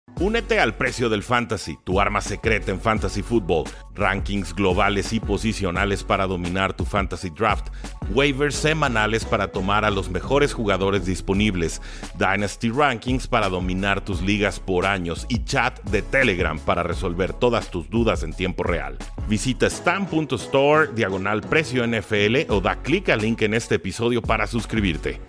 Únete al Precio del Fantasy, tu arma secreta en Fantasy Football. Rankings globales y posicionales para dominar tu Fantasy Draft. Waivers semanales para tomar a los mejores jugadores disponibles. Dynasty Rankings para dominar tus ligas por años. Y chat de Telegram para resolver todas tus dudas en tiempo real. Visita stam.store/precio NFL o da clic al link en este episodio para suscribirte.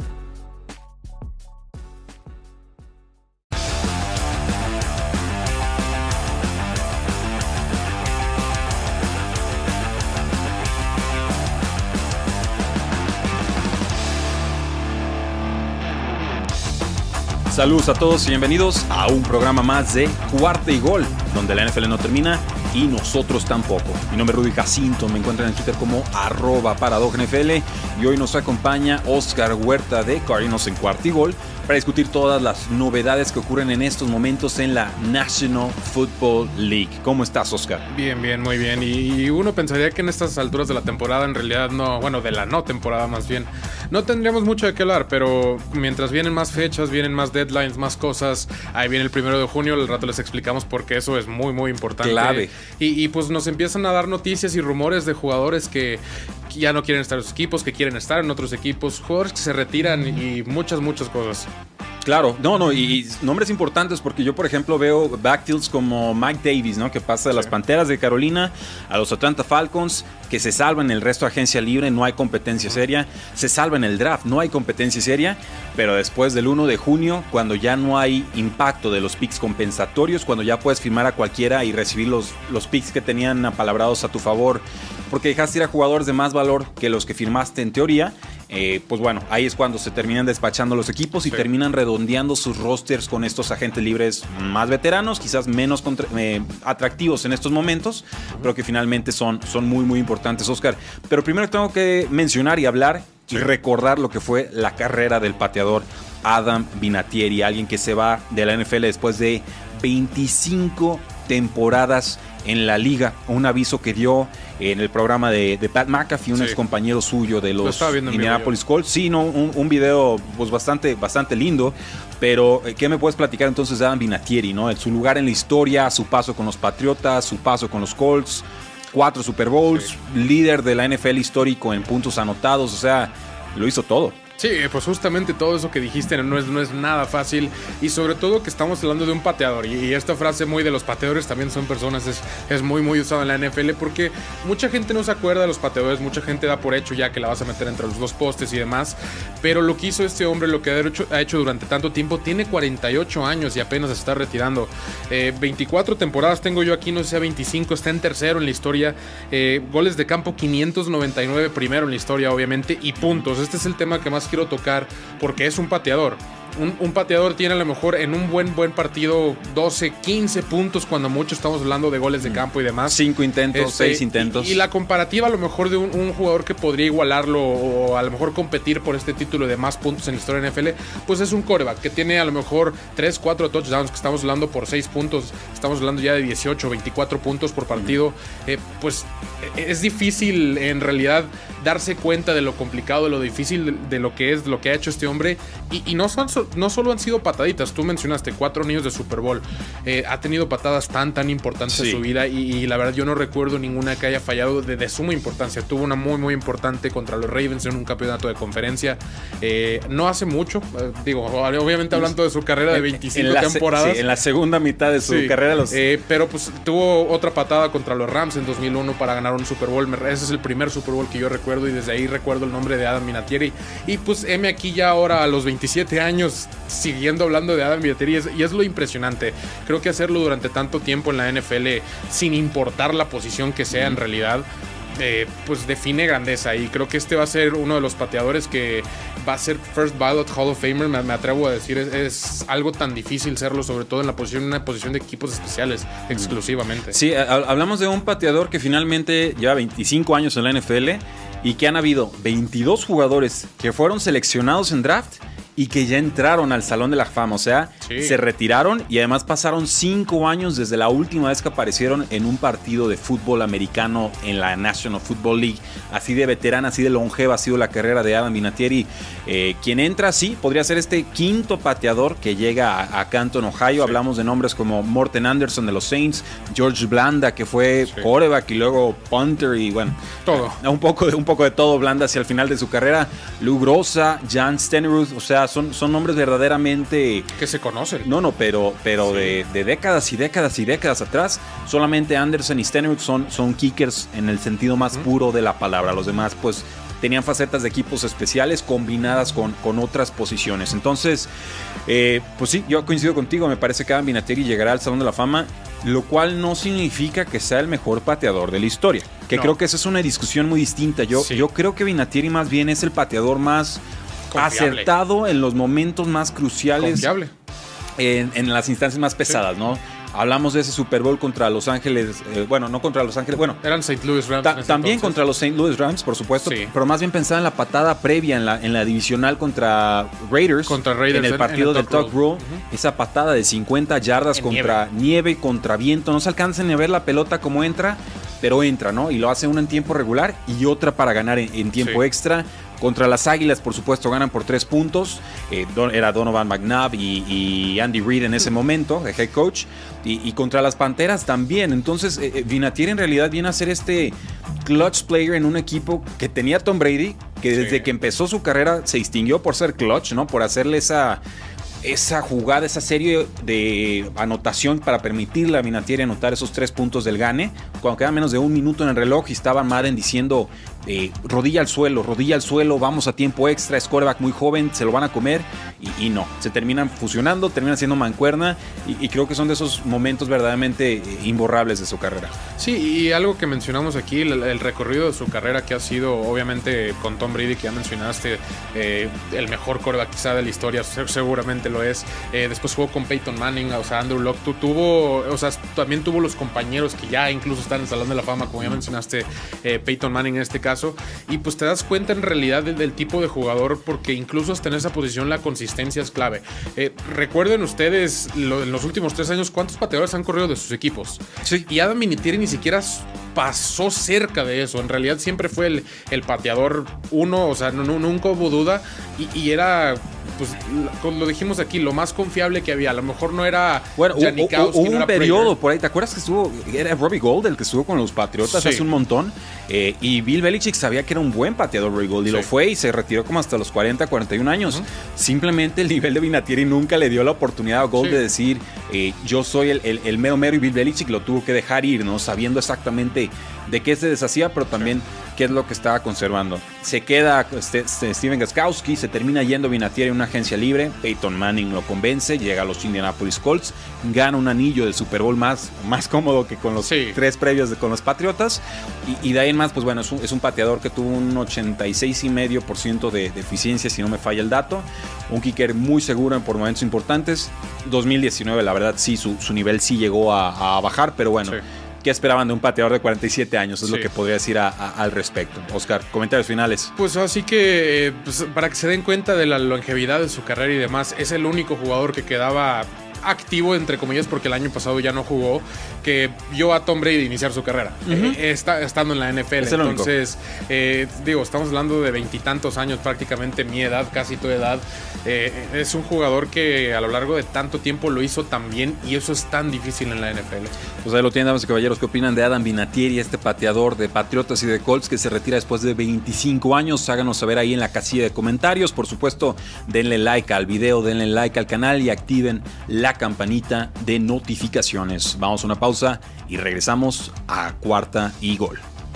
Saludos a todos y bienvenidos a un programa más de Cuarta y Gol, donde la NFL no termina y nosotros tampoco. Mi nombre es Rudy Jacinto, me encuentran en Twitter como @ParadoxNFL y hoy nos acompaña Oscar Huerta de Cardinals en Cuarta y Gol para discutir todas las novedades que ocurren en estos momentos en la National Football League. ¿Cómo estás, Oscar? Bien, muy bien. Y uno pensaría que en estas alturas de la temporada, en realidad no, bueno, de la no temporada más bien, no tendríamos mucho de qué hablar, pero mientras vienen más fechas, vienen más deadlines, más cosas, ahí viene el 1 de junio, al rato les explicamos por qué eso es muy importante. Clave. Y pues nos empiezan a dar noticias y rumores de jugadores que ya no quieren estar en sus equipos, que quieren estar en otros equipos, jugadores que se retiran y muchas cosas. Claro, y nombres importantes porque yo, por ejemplo, veo backfields como Mike Davis, ¿no? Que pasa de las Panteras de Carolina a los Atlanta Falcons, que se salva en el resto de agencia libre, no hay competencia seria, se salva en el draft, no hay competencia seria, pero después del 1 de junio, cuando ya no hay impacto de los picks compensatorios, cuando ya puedes firmar a cualquiera y recibir los picks que tenían apalabrados a tu favor, porque dejaste ir a jugadores de más valor que los que firmaste en teoría, pues bueno, ahí es cuando se terminan despachando los equipos y terminan redondeando sus rosters con estos agentes libres más veteranos, quizás menos atractivos en estos momentos, pero que finalmente son muy importantes, Oscar. Pero primero tengo que mencionar y hablar y recordar lo que fue la carrera del pateador Adam Vinatieri, alguien que se va de la NFL después de 25 temporadas en la liga. Un aviso que dio en el programa de Pat McAfee, un ex compañero suyo de los Indianapolis Colts. Sí, no, un video pues bastante lindo. Pero, ¿qué me puedes platicar entonces de Adam Vinatieri, ¿no? Su lugar en la historia, su paso con los Patriotas, su paso con los Colts, 4 Super Bowls, líder de la NFL histórico en puntos anotados, o sea, lo hizo todo. Sí, pues justamente todo eso que dijiste no es nada fácil, y sobre todo que estamos hablando de un pateador, y esta frase muy de los pateadores también son personas, es muy usada en la NFL, porque mucha gente no se acuerda de los pateadores, mucha gente da por hecho ya que la vas a meter entre los dos postes y demás, pero lo que hizo este hombre, lo que ha hecho durante tanto tiempo, tiene 48 años y apenas se está retirando. 24 temporadas tengo yo aquí, no sé si a 25, está en tercero en la historia, goles de campo 599, primero en la historia obviamente, y puntos. Este es el tema que más quiero tocar porque es un pateador. Un pateador tiene a lo mejor en un buen partido 12, 15 puntos, cuando mucho estamos hablando de goles de campo y demás. 5 intentos, 6 intentos. Y la comparativa a lo mejor de un jugador que podría igualarlo o a lo mejor competir por este título de más puntos en la historia de NFL, pues es un quarterback que tiene a lo mejor 3, 4 touchdowns, que estamos hablando por 6 puntos, estamos hablando ya de 18, 24 puntos por partido. Pues es difícil en realidad darse cuenta de lo complicado, de lo difícil de lo que ha hecho este hombre, y no solo han sido pataditas. Tú mencionaste 4 anillos de Super Bowl, ha tenido patadas tan importantes en su vida, y la verdad yo no recuerdo ninguna que haya fallado de suma importancia. Tuvo una muy importante contra los Ravens en un campeonato de conferencia, no hace mucho, digo, obviamente hablando de su carrera de 25 temporadas. Sí, en la segunda mitad de su carrera. Pero pues tuvo otra patada contra los Rams en 2001 para ganar un Super Bowl. Ese es el primer Super Bowl que yo recuerdo, y desde ahí recuerdo el nombre de Adam Vinatieri. Y pues aquí ya ahora a los 27 años siguiendo hablando de Adam Vinatieri, y es lo impresionante. Creo que hacerlo durante tanto tiempo en la NFL, sin importar la posición que sea en realidad, pues define grandeza, y creo que este va a ser uno de los pateadores que va a ser First Ballot Hall of Famer, me atrevo a decir. Es algo tan difícil serlo, sobre todo en una posición de equipos especiales exclusivamente. Sí, hablamos de un pateador que finalmente lleva 25 años en la NFL y que han habido 22 jugadores que fueron seleccionados en draft y que ya entraron al Salón de la Fama. O sea, se retiraron y además pasaron 5 años desde la última vez que aparecieron en un partido de fútbol americano en la National Football League. Así de veterana, así de longeva ha sido la carrera de Adam Vinatieri. Quien entra, sí, podría ser este quinto pateador que llega a Canton, Ohio. Hablamos de nombres como Morten Anderson de los Saints, George Blanda, que fue quarterback y luego punter y bueno, todo. Un poco de todo Blanda hacia el final de su carrera. Lou Groza, Jan Stenerud, o sea, son nombres verdaderamente que se conocen. No, pero de décadas y décadas y décadas atrás. Solamente Anderson y Stenerud son kickers en el sentido más puro de la palabra. Los demás, pues, tenían facetas de equipos especiales combinadas con otras posiciones. Entonces, pues sí, yo coincido contigo. Me parece que Adam Vinatieri llegará al Salón de la Fama, lo cual no significa que sea el mejor pateador de la historia. Que creo que esa es una discusión muy distinta. Yo creo que Vinatieri más bien es el pateador más acertado en los momentos más cruciales. Confiable. En las instancias más pesadas, ¿no? Hablamos de ese Super Bowl contra Los Ángeles, no contra Los Ángeles, eran St. Louis Rams. También contra los St. Louis Rams, por supuesto, pero más bien pensaba en la patada previa en la divisional contra Raiders en el partido del Tuck Rule. Esa patada de 50 yardas en contra nieve, contra viento, no se alcanza ni a ver la pelota como entra, pero entra, ¿no? Y lo hace una en tiempo regular y otra para ganar en tiempo extra. Contra las Águilas, por supuesto, ganan por 3 puntos. Era Donovan McNabb y Andy Reid en ese momento, el head coach. Y contra las Panteras también. Entonces, Vinatieri en realidad viene a ser este clutch player en un equipo que tenía Tom Brady, que desde que empezó su carrera se distinguió por ser clutch, ¿no? Por hacerle esa jugada, esa serie de anotación para permitirle a Vinatieri anotar esos 3 puntos del gane, cuando queda menos de 1 minuto en el reloj y estaba Madden diciendo rodilla al suelo, vamos a tiempo extra, es quarterback muy joven, se lo van a comer, y no, se terminan fusionando, terminan siendo mancuerna, y creo que son de esos momentos verdaderamente imborrables de su carrera. Sí, y algo que mencionamos aquí, el recorrido de su carrera, que ha sido obviamente con Tom Brady, que ya mencionaste, el mejor quarterback quizá de la historia, seguramente lo es. Después jugó con Peyton Manning, o sea, Andrew Luck también tuvo los compañeros que ya incluso están en el Salón de la Fama, como ya mencionaste, Peyton Manning en este caso, y pues te das cuenta en realidad del tipo de jugador, porque incluso hasta en esa posición la consistencia es clave. Recuerden ustedes en los últimos 3 años cuántos pateadores han corrido de sus equipos, y Adam Vinatieri ni siquiera pasó cerca de eso. En realidad siempre fue el pateador 1, o sea, nunca hubo duda, y era, pues lo dijimos aquí, lo más confiable que había. A lo mejor no era Janikowski, hubo un periodo por ahí, ¿te acuerdas que era Robbie Gould el que estuvo con los Patriotas hace un montón? Y Bill Belichick sabía que era un buen pateador Robbie Gould, y lo fue, y se retiró como hasta los 40, 41 años. Simplemente el nivel de Vinatieri nunca le dio la oportunidad a Gould de decir, yo soy el mero mero, y Bill Belichick lo tuvo que dejar ir, ¿no? Sabiendo exactamente de qué se deshacía, pero también qué es lo que estaba conservando. Se queda Steven Gostkowski, se termina yendo Vinatieri en una agencia libre, Peyton Manning lo convence, llega a los Indianapolis Colts, gana un anillo de Super Bowl más cómodo que con los 3 previos con los Patriotas, y de ahí en más, pues bueno, es un pateador que tuvo un 86,5% de eficiencia, si no me falla el dato, un kicker muy seguro por momentos importantes. 2019, la verdad, sí, su nivel sí llegó a bajar, pero bueno, ¿qué esperaban de un pateador de 47 años? Es lo que podría decir al respecto. Oscar, comentarios finales. Pues así que, para que se den cuenta de la longevidad de su carrera y demás, es el único jugador que quedaba activo, entre comillas, porque el año pasado ya no jugó, que vio a Tom Brady iniciar su carrera, estando en la NFL. Entonces, estamos hablando de 20 y tantos años, prácticamente mi edad, casi tu edad. Es un jugador que a lo largo de tanto tiempo lo hizo tan bien, y eso es tan difícil en la NFL. Pues ahí lo tienen, damas y caballeros. ¿Qué opinan de Adam Vinatieri, este pateador de Patriotas y de Colts que se retira después de 25 años? Háganos saber ahí en la casilla de comentarios. Por supuesto, denle like al video, denle like al canal y activen la campanita de notificaciones. Vamos a una pausa y regresamos a Cuarta y Gol.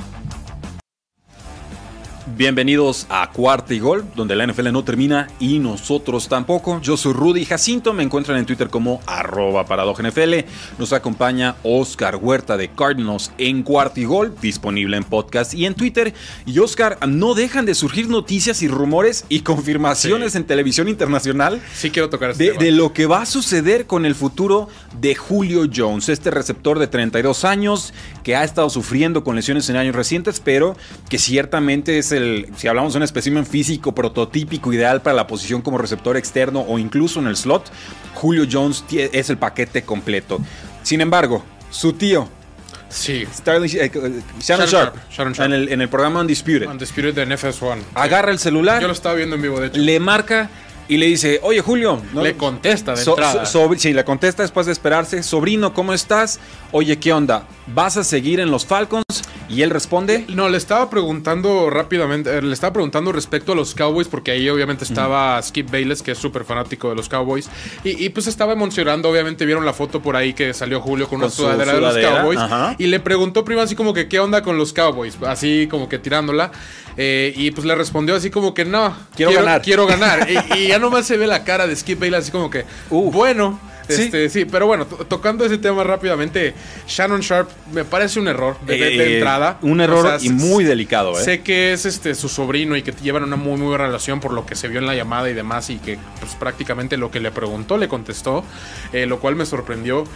Bienvenidos a Cuarta y Gol, donde la NFL no termina y nosotros tampoco. Yo soy Rudy Jacinto, me encuentran en Twitter como @ParadojaNFL. Nos acompaña Oscar Huerta de Cardinals en Cuarta y Gol, disponible en podcast y en Twitter. Y Oscar, no dejan de surgir noticias y rumores y confirmaciones en televisión internacional. Sí quiero tocar este tema. De lo que va a suceder con el futuro de Julio Jones, este receptor de 32 años que ha estado sufriendo con lesiones en años recientes, pero que ciertamente es si hablamos de un espécimen físico prototípico ideal para la posición como receptor externo o incluso en el slot, Julio Jones es el paquete completo. Sin embargo, su tío, Sí. Shannon Sharp. En el programa Undisputed de NFS1. Agarra el celular. Yo lo estaba viendo en vivo, de hecho. Le marca y le dice, oye, Julio. ¿no? Le contesta de entrada. Sí, le contesta después de esperarse. Sobrino, ¿cómo estás? Oye, ¿qué onda? ¿Vas a seguir en los Falcons? Y él responde. No, le estaba preguntando rápidamente. Le estaba preguntando respecto a los Cowboys, porque ahí obviamente estaba Skip Bayless, que es súper fanático de los Cowboys. Y pues estaba emocionando. Obviamente vieron la foto por ahí que salió Julio con una sudadera de los Cowboys. Ajá. Y le preguntó primero así como que qué onda con los Cowboys. Así como que tirándola. Y pues le respondió así como que no. Quiero ganar. Quiero ganar. y ya nomás se ve la cara de Skip Bayless así como que bueno. Sí, pero bueno, tocando ese tema rápidamente, Shannon Sharp me parece un error de entrada. Un error y muy delicado. Sé que es su sobrino y que llevan una muy buena relación por lo que se vio en la llamada y demás, y que pues prácticamente lo que le preguntó le contestó, lo cual me sorprendió.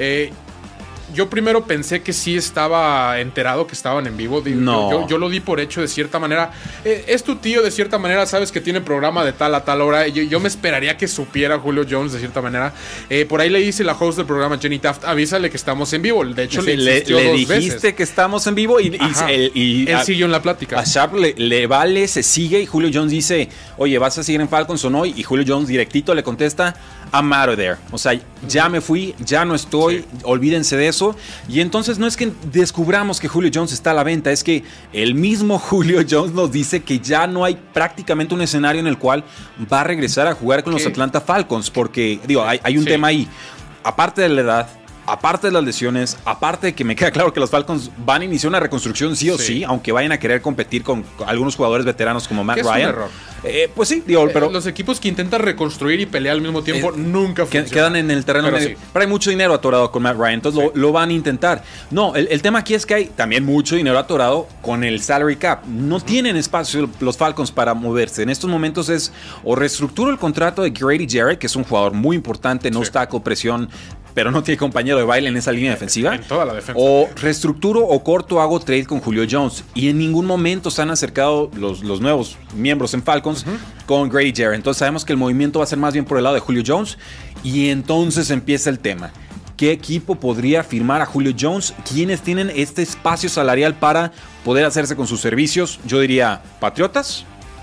Yo primero pensé que sí estaba enterado que estaban en vivo. No. Yo lo di por hecho de cierta manera. Es tu tío, de cierta manera, sabes que tiene programa de tal a tal hora. Yo me esperaría que supiera Julio Jones de cierta manera. Por ahí le dice la host del programa, Jenny Taft, avísale que estamos en vivo. De hecho, sí, le dijiste veces que estamos en vivo y él siguió en la plática. A Sharp le vale, se sigue y Julio Jones dice, oye, ¿vas a seguir en Falcons o no? Y Julio Jones directito le contesta, I'm out of there. O sea, ya me fui, ya no estoy, olvídense de eso. Y entonces no es que descubramos que Julio Jones está a la venta, es que el mismo Julio Jones nos dice que ya no hay prácticamente un escenario en el cual va a regresar a jugar con los Atlanta Falcons, porque, digo, hay un tema ahí. Aparte de la edad, aparte de las lesiones, aparte de que me queda claro que los Falcons van a iniciar una reconstrucción sí o sí, aunque vayan a querer competir con algunos jugadores veteranos como Matt Ryan. Es un error. Pues sí, digo, pero los equipos que intentan reconstruir y pelear al mismo tiempo nunca funcionan. Quedan en el terreno medio. Pero hay mucho dinero atorado con Matt Ryan, entonces lo van a intentar. No, el tema aquí es que hay también mucho dinero atorado con el salary cap. No tienen espacio los Falcons para moverse. En estos momentos es o reestructuro el contrato de Grady Jarrett, que es un jugador muy importante, no está con presión, pero no tiene compañero de baile en esa línea defensiva. En toda la defensa. O reestructuro o corto, hago trade con Julio Jones. Y en ningún momento se han acercado los nuevos miembros en Falcons con Grady Jarrett. Entonces sabemos que el movimiento va a ser más bien por el lado de Julio Jones. Y entonces empieza el tema. ¿Qué equipo podría firmar a Julio Jones? ¿Quiénes tienen este espacio salarial para poder hacerse con sus servicios? Yo diría Patriotas,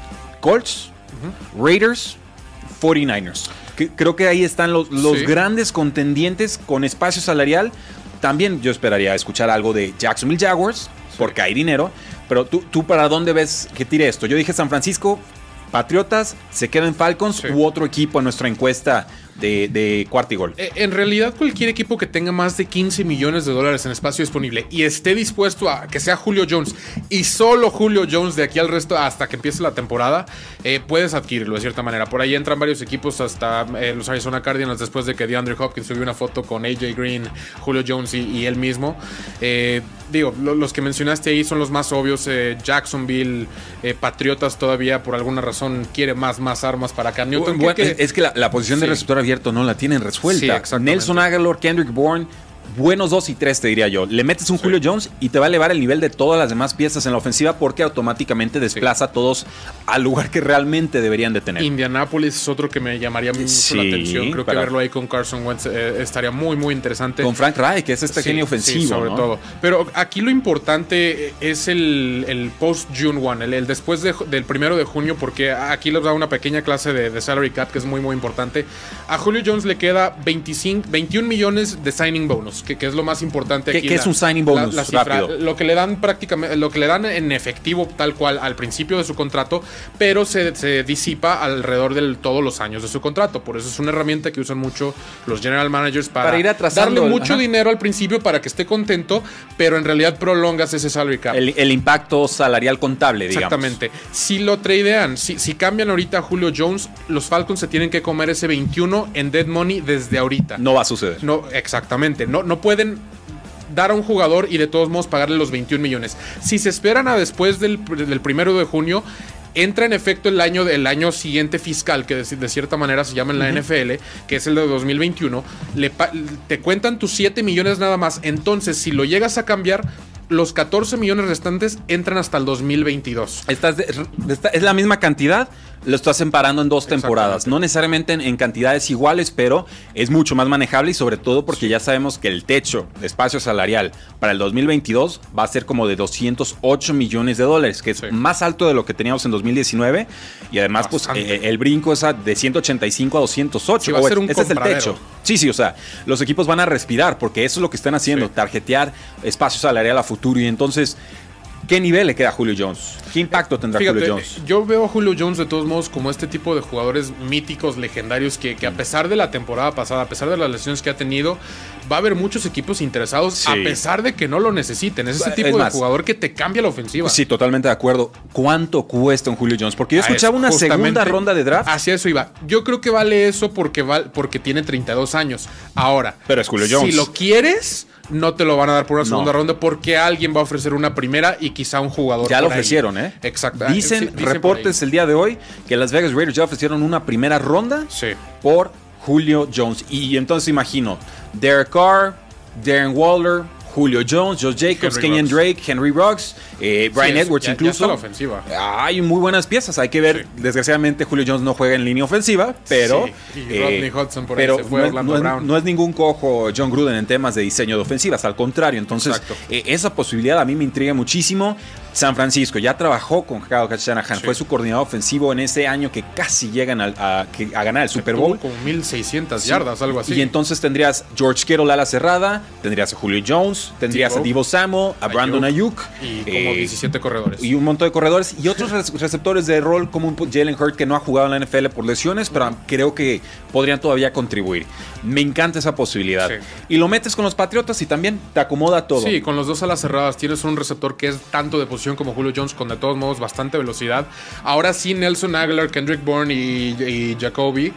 Colts, Raiders, 49ers. Creo que ahí están los grandes contendientes con espacio salarial. También yo esperaría escuchar algo de Jacksonville Jaguars, porque hay dinero. Pero tú ¿para dónde ves que tire esto? Yo dije San Francisco, Patriotas, se quedan Falcons u otro equipo en nuestra encuesta de cuarto y gol. En realidad, cualquier equipo que tenga más de $15 millones en espacio disponible y esté dispuesto a que sea Julio Jones y solo Julio Jones de aquí al resto hasta que empiece la temporada, puedes adquirirlo de cierta manera. Por ahí entran varios equipos, hasta los Arizona Cardinals, después de que DeAndre Hopkins subió una foto con AJ Green, Julio Jones y él mismo. Los que mencionaste ahí son los más obvios. Jacksonville, Patriotas todavía por alguna razón quiere más armas para Cam Newton. Es que la posición de receptor abierto no la tienen resuelta. Sí, Nelson Aguilar, Kendrick Bourne, buenos 2 y 3 te diría yo. Le metes un Julio Jones y te va a elevar el nivel de todas las demás piezas en la ofensiva porque automáticamente desplaza a todos al lugar que realmente deberían de tener. Indianapolis es otro que me llamaría mucho la atención. Creo que verlo ahí con Carson Wentz estaría muy interesante. Con Frank Reich, que es este genio ofensivo. Sí, sobre todo. Pero aquí lo importante es el post-June 1, el después del 1 de junio, porque aquí les da una pequeña clase de salary cap que es muy importante. A Julio Jones le queda 21 millones de signing bonus, que es lo más importante aquí. ¿Qué es un signing bonus? La cifra, rápido. Lo que le dan prácticamente, lo que le dan en efectivo tal cual al principio de su contrato, pero se disipa alrededor de todos los años de su contrato. Por eso es una herramienta que usan mucho los general managers para ir atrasando, darle mucho dinero al principio para que esté contento, pero en realidad prolongas ese salary cap. El impacto salarial contable, digamos. Exactamente. Si lo tradean, si cambian ahorita a Julio Jones, los Falcons se tienen que comer ese 21 en dead money desde ahorita. No va a suceder. No, exactamente. No pueden dar a un jugador y de todos modos pagarle los 21 millones. Si se esperan a después del 1 de junio, entra en efecto el año siguiente fiscal, que de cierta manera se llama en la NFL, que es el de 2021. Te cuentan tus 7 millones nada más. Entonces, si lo llegas a cambiar, los 14 millones restantes entran hasta el 2022. Es la misma cantidad, lo estás separando en 2 temporadas. No necesariamente en cantidades iguales, pero es mucho más manejable y sobre todo porque ya sabemos que el techo de espacio salarial para el 2022 va a ser como de 208 millones de dólares, que es más alto de lo que teníamos en 2019 y además pues el brinco es de 185 a 208. Sí, va a ser un ese es el techo. Sí, o sea, los equipos van a respirar porque eso es lo que están haciendo, tarjetear espacio salarial a futuro y entonces... ¿Qué nivel le queda a Julio Jones? ¿Qué impacto tendrá Julio Jones? Yo veo a Julio Jones de todos modos como este tipo de jugadores míticos, legendarios, que a pesar de la temporada pasada, a pesar de las lesiones que ha tenido, va a haber muchos equipos interesados a pesar de que no lo necesiten. Es ese tipo de jugador que te cambia la ofensiva. Sí, totalmente de acuerdo. ¿Cuánto cuesta un Julio Jones? Porque yo escuchaba una segunda ronda de draft. Hacia eso iba. Yo creo que vale eso porque tiene 32 años. Ahora, pero es Julio Jones. Si lo quieres... no te lo van a dar por una segunda ronda porque alguien va a ofrecer una primera y quizá un jugador. Ya lo ofrecieron, ¿eh? Exacto. Dicen reportes el día de hoy que Las Vegas Raiders ya ofrecieron una primera ronda por Julio Jones. Y entonces imagino Derek Carr, Darren Waller, Julio Jones, Josh Jacobs, Kenyon Drake, Henry Ruggs, Brian Edwards incluso. Ya está la ofensiva. Hay muy buenas piezas. Hay que ver. Desgraciadamente Julio Jones no juega en línea ofensiva, pero... Y Rodney Hudson por ahí se fue a Orlando Brown. No es ningún cojo John Gruden en temas de diseño de ofensivas. Al contrario. Entonces, esa posibilidad a mí me intriga muchísimo. San Francisco ya trabajó con Kyle Shanahan. Fue su coordinador ofensivo en ese año que casi llegan a ganar el Super Bowl. Como 1,600 yardas, algo así. Y entonces tendrías George Kittle a la cerrada, tendrías a Julio Jones, tendrías a Deebo Samuel, a Brandon Ayuk. Y como 17 corredores. Y un montón de corredores. Y otros receptores de rol como un Jalen Hurts que no ha jugado en la NFL por lesiones, pero creo que podrían todavía contribuir. Me encanta esa posibilidad. Y lo metes con los Patriotas y también te acomoda todo. Sí, con los dos a las cerradas tienes un receptor que es tanto de posición como Julio Jones, con de todos modos bastante velocidad. Ahora sí, Nelson Aguilar, Kendrick Bourne y Jacoby,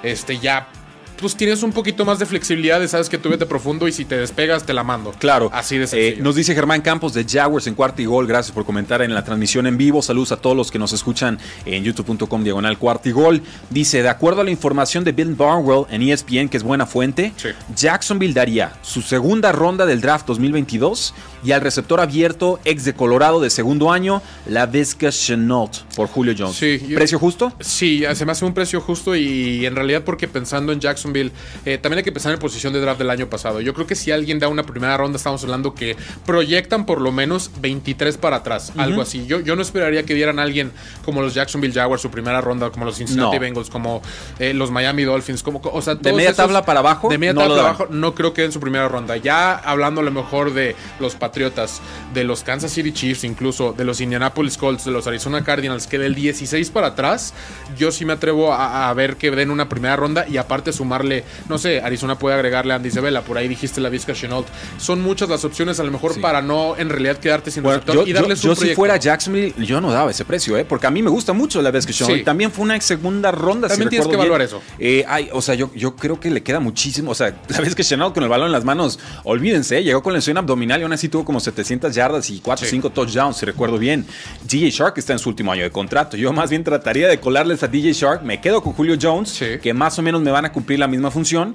ya pues tienes un poquito más de flexibilidad de sabes que tú vete profundo y si te despegas te la mando. Claro. Así de sencillo. Nos dice Germán Campos de Jaguars en Cuarta y Gol. Gracias por comentar en la transmisión en vivo. Saludos a todos los que nos escuchan en youtube.com/Cuarta y Gol. Dice, de acuerdo a la información de Bill Barnwell en ESPN, que es buena fuente, Jacksonville daría su segunda ronda del draft 2022 y al receptor abierto ex de Colorado de segundo año, Laviska Shenault por Julio Jones. ¿Precio justo? Sí, se me hace un precio justo y en realidad porque pensando en Jacksonville, también hay que pensar en posición de draft del año pasado. Yo creo que si alguien da una primera ronda, estamos hablando que proyectan por lo menos 23 para atrás, algo así. Yo no esperaría que dieran a alguien como los Jacksonville Jaguars su primera ronda, como los Cincinnati Bengals, como los Miami Dolphins, o sea, de media tabla para abajo. De media tabla para abajo, no creo que den su primera ronda. Ya hablando a lo mejor de los Patriotas, de los Kansas City Chiefs, incluso de los Indianapolis Colts, de los Arizona Cardinals, que del 16 para atrás, yo sí me atrevo a ver que den una primera ronda y aparte sumarle, no sé, Arizona puede agregarle a Andy Isabella, por ahí dijiste Laviska Shenault. Son muchas las opciones a lo mejor para no en realidad quedarte sin receptor y darles un proyecto. Si fuera Jacksonville, yo no daba ese precio, porque a mí me gusta mucho Laviska Shenault. También fue una segunda ronda. También tienes que evaluar eso. O sea, yo creo que le queda muchísimo. O sea, Laviska Shenault con el balón en las manos, olvídense, llegó con lesión abdominal y aún así tuvo como 700 yardas y 4 o 5 touchdowns, si recuerdo bien. DJ Shark está en su último año de contrato. Yo más bien trataría de colarles a DJ Shark. Me quedo con Julio Jones, que más o menos me van a cumplir la misma función.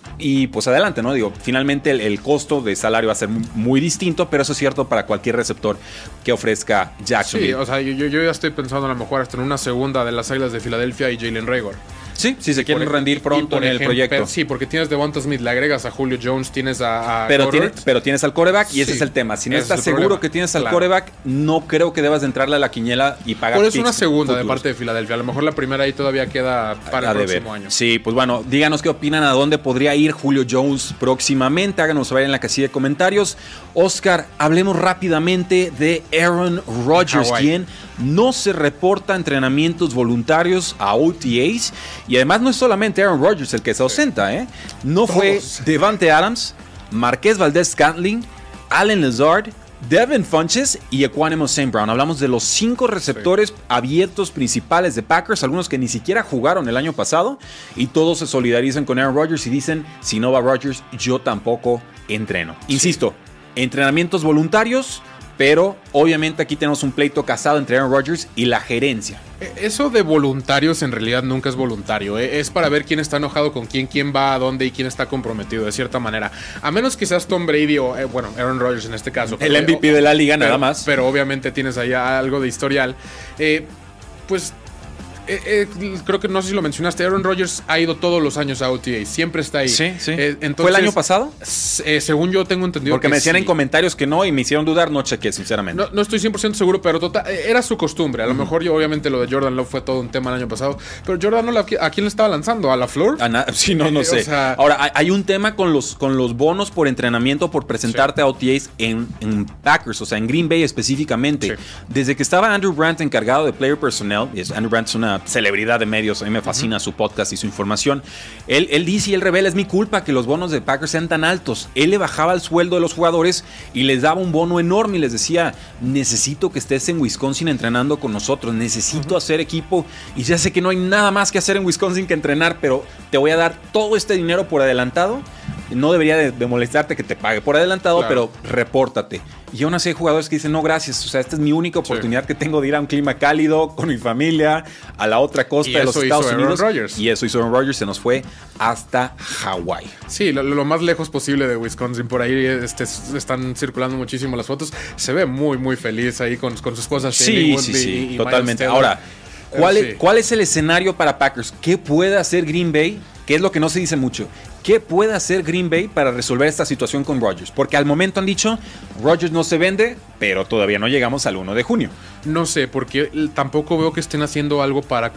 Y pues adelante, ¿no? Digo, finalmente el costo de salario va a ser muy distinto, pero eso es cierto para cualquier receptor que ofrezca Jacksonville. Sí, o sea, yo ya estoy pensando a lo mejor hasta en una segunda de las Águilas de Filadelfia y Jalen Reagor. Sí, si se quieren rendir pronto en el proyecto. Sí, porque tienes Devonta Smith, le agregas a Julio Jones, tienes pero tienes al quarterback y ese es el tema. Si no estás seguro que tienes al quarterback, no creo que debas de entrarle a la quiniela y pagar. Por eso una segunda de parte de Filadelfia. A lo mejor la primera ahí todavía queda para el próximo año. Sí, pues bueno, díganos qué opinan, a dónde podría ir Julio Jones próximamente. Háganos saber en la casilla de comentarios. Oscar, hablemos rápidamente de Aaron Rodgers, quien no se reporta entrenamientos voluntarios a OTAs. Y además no es solamente Aaron Rodgers el que se ausenta, No fue Devante Adams, Marquez Valdez-Scantling, Allen Lazard, Devin Funchess y Equanimo St. Brown. Hablamos de los 5 receptores abiertos principales de Packers, algunos que ni siquiera jugaron el año pasado, y todos se solidarizan con Aaron Rodgers y dicen, si no va Rodgers, yo tampoco entreno. Insisto, entrenamientos voluntarios, Pero obviamente aquí tenemos un pleito casado entre Aaron Rodgers y la gerencia. Eso de voluntarios en realidad nunca es voluntario. Es para ver quién está enojado con quién va a dónde y quién está comprometido de cierta manera. A menos que seas Tom Brady o, bueno, Aaron Rodgers en este caso. El MVP de la liga, nada más. Pero obviamente tienes ahí algo de historial. Pues... creo que no sé si lo mencionaste, Aaron Rodgers ha ido todos los años a OTA, siempre está ahí. Sí. Entonces, ¿fue el año pasado? Según yo tengo entendido. Porque me decían en comentarios que no y me hicieron dudar, no chequé, sinceramente. No estoy 100% seguro, pero era su costumbre. A lo mejor obviamente lo de Jordan Love fue todo un tema el año pasado, pero Jordan Love, ¿a quién le estaba lanzando? ¿A la Flor? Sí, no sé. O sea, ahora, hay un tema con los bonos por entrenamiento, por presentarte a OTAs en Packers, o sea, en Green Bay específicamente. Sí. Desde que estaba Andrew Brandt encargado de Player Personnel, Andrew Brandt es una celebridad de medios, a mí me fascina su podcast y su información. Él dice y él revela, es mi culpa que los bonos de Packers sean tan altos. Él le bajaba el sueldo de los jugadores y les daba un bono enorme y les decía, necesito que estés en Wisconsin entrenando con nosotros, necesito hacer equipo y ya sé que no hay nada más que hacer en Wisconsin que entrenar, pero te voy a dar todo este dinero por adelantado. No debería de molestarte que te pague por adelantado, claro, pero repórtate. Y aún así hay jugadores que dicen, no, gracias, o sea, esta es mi única oportunidad que tengo de ir a un clima cálido con mi familia, a la otra costa de los Estados Unidos. Y eso hizo Aaron Rodgers, se nos fue hasta Hawái. Sí, lo más lejos posible de Wisconsin. Por ahí están circulando muchísimo las fotos. Se ve muy, muy feliz ahí con su esposa. Sí, y totalmente. Ahora, ¿cuál es el escenario para Packers? ¿Qué puede hacer Green Bay? ¿Qué es lo que no se dice mucho? ¿Qué puede hacer Green Bay para resolver esta situación con Rodgers? Porque al momento han dicho, Rodgers no se vende, pero todavía no llegamos al 1 de junio. No sé, porque tampoco veo que estén haciendo algo para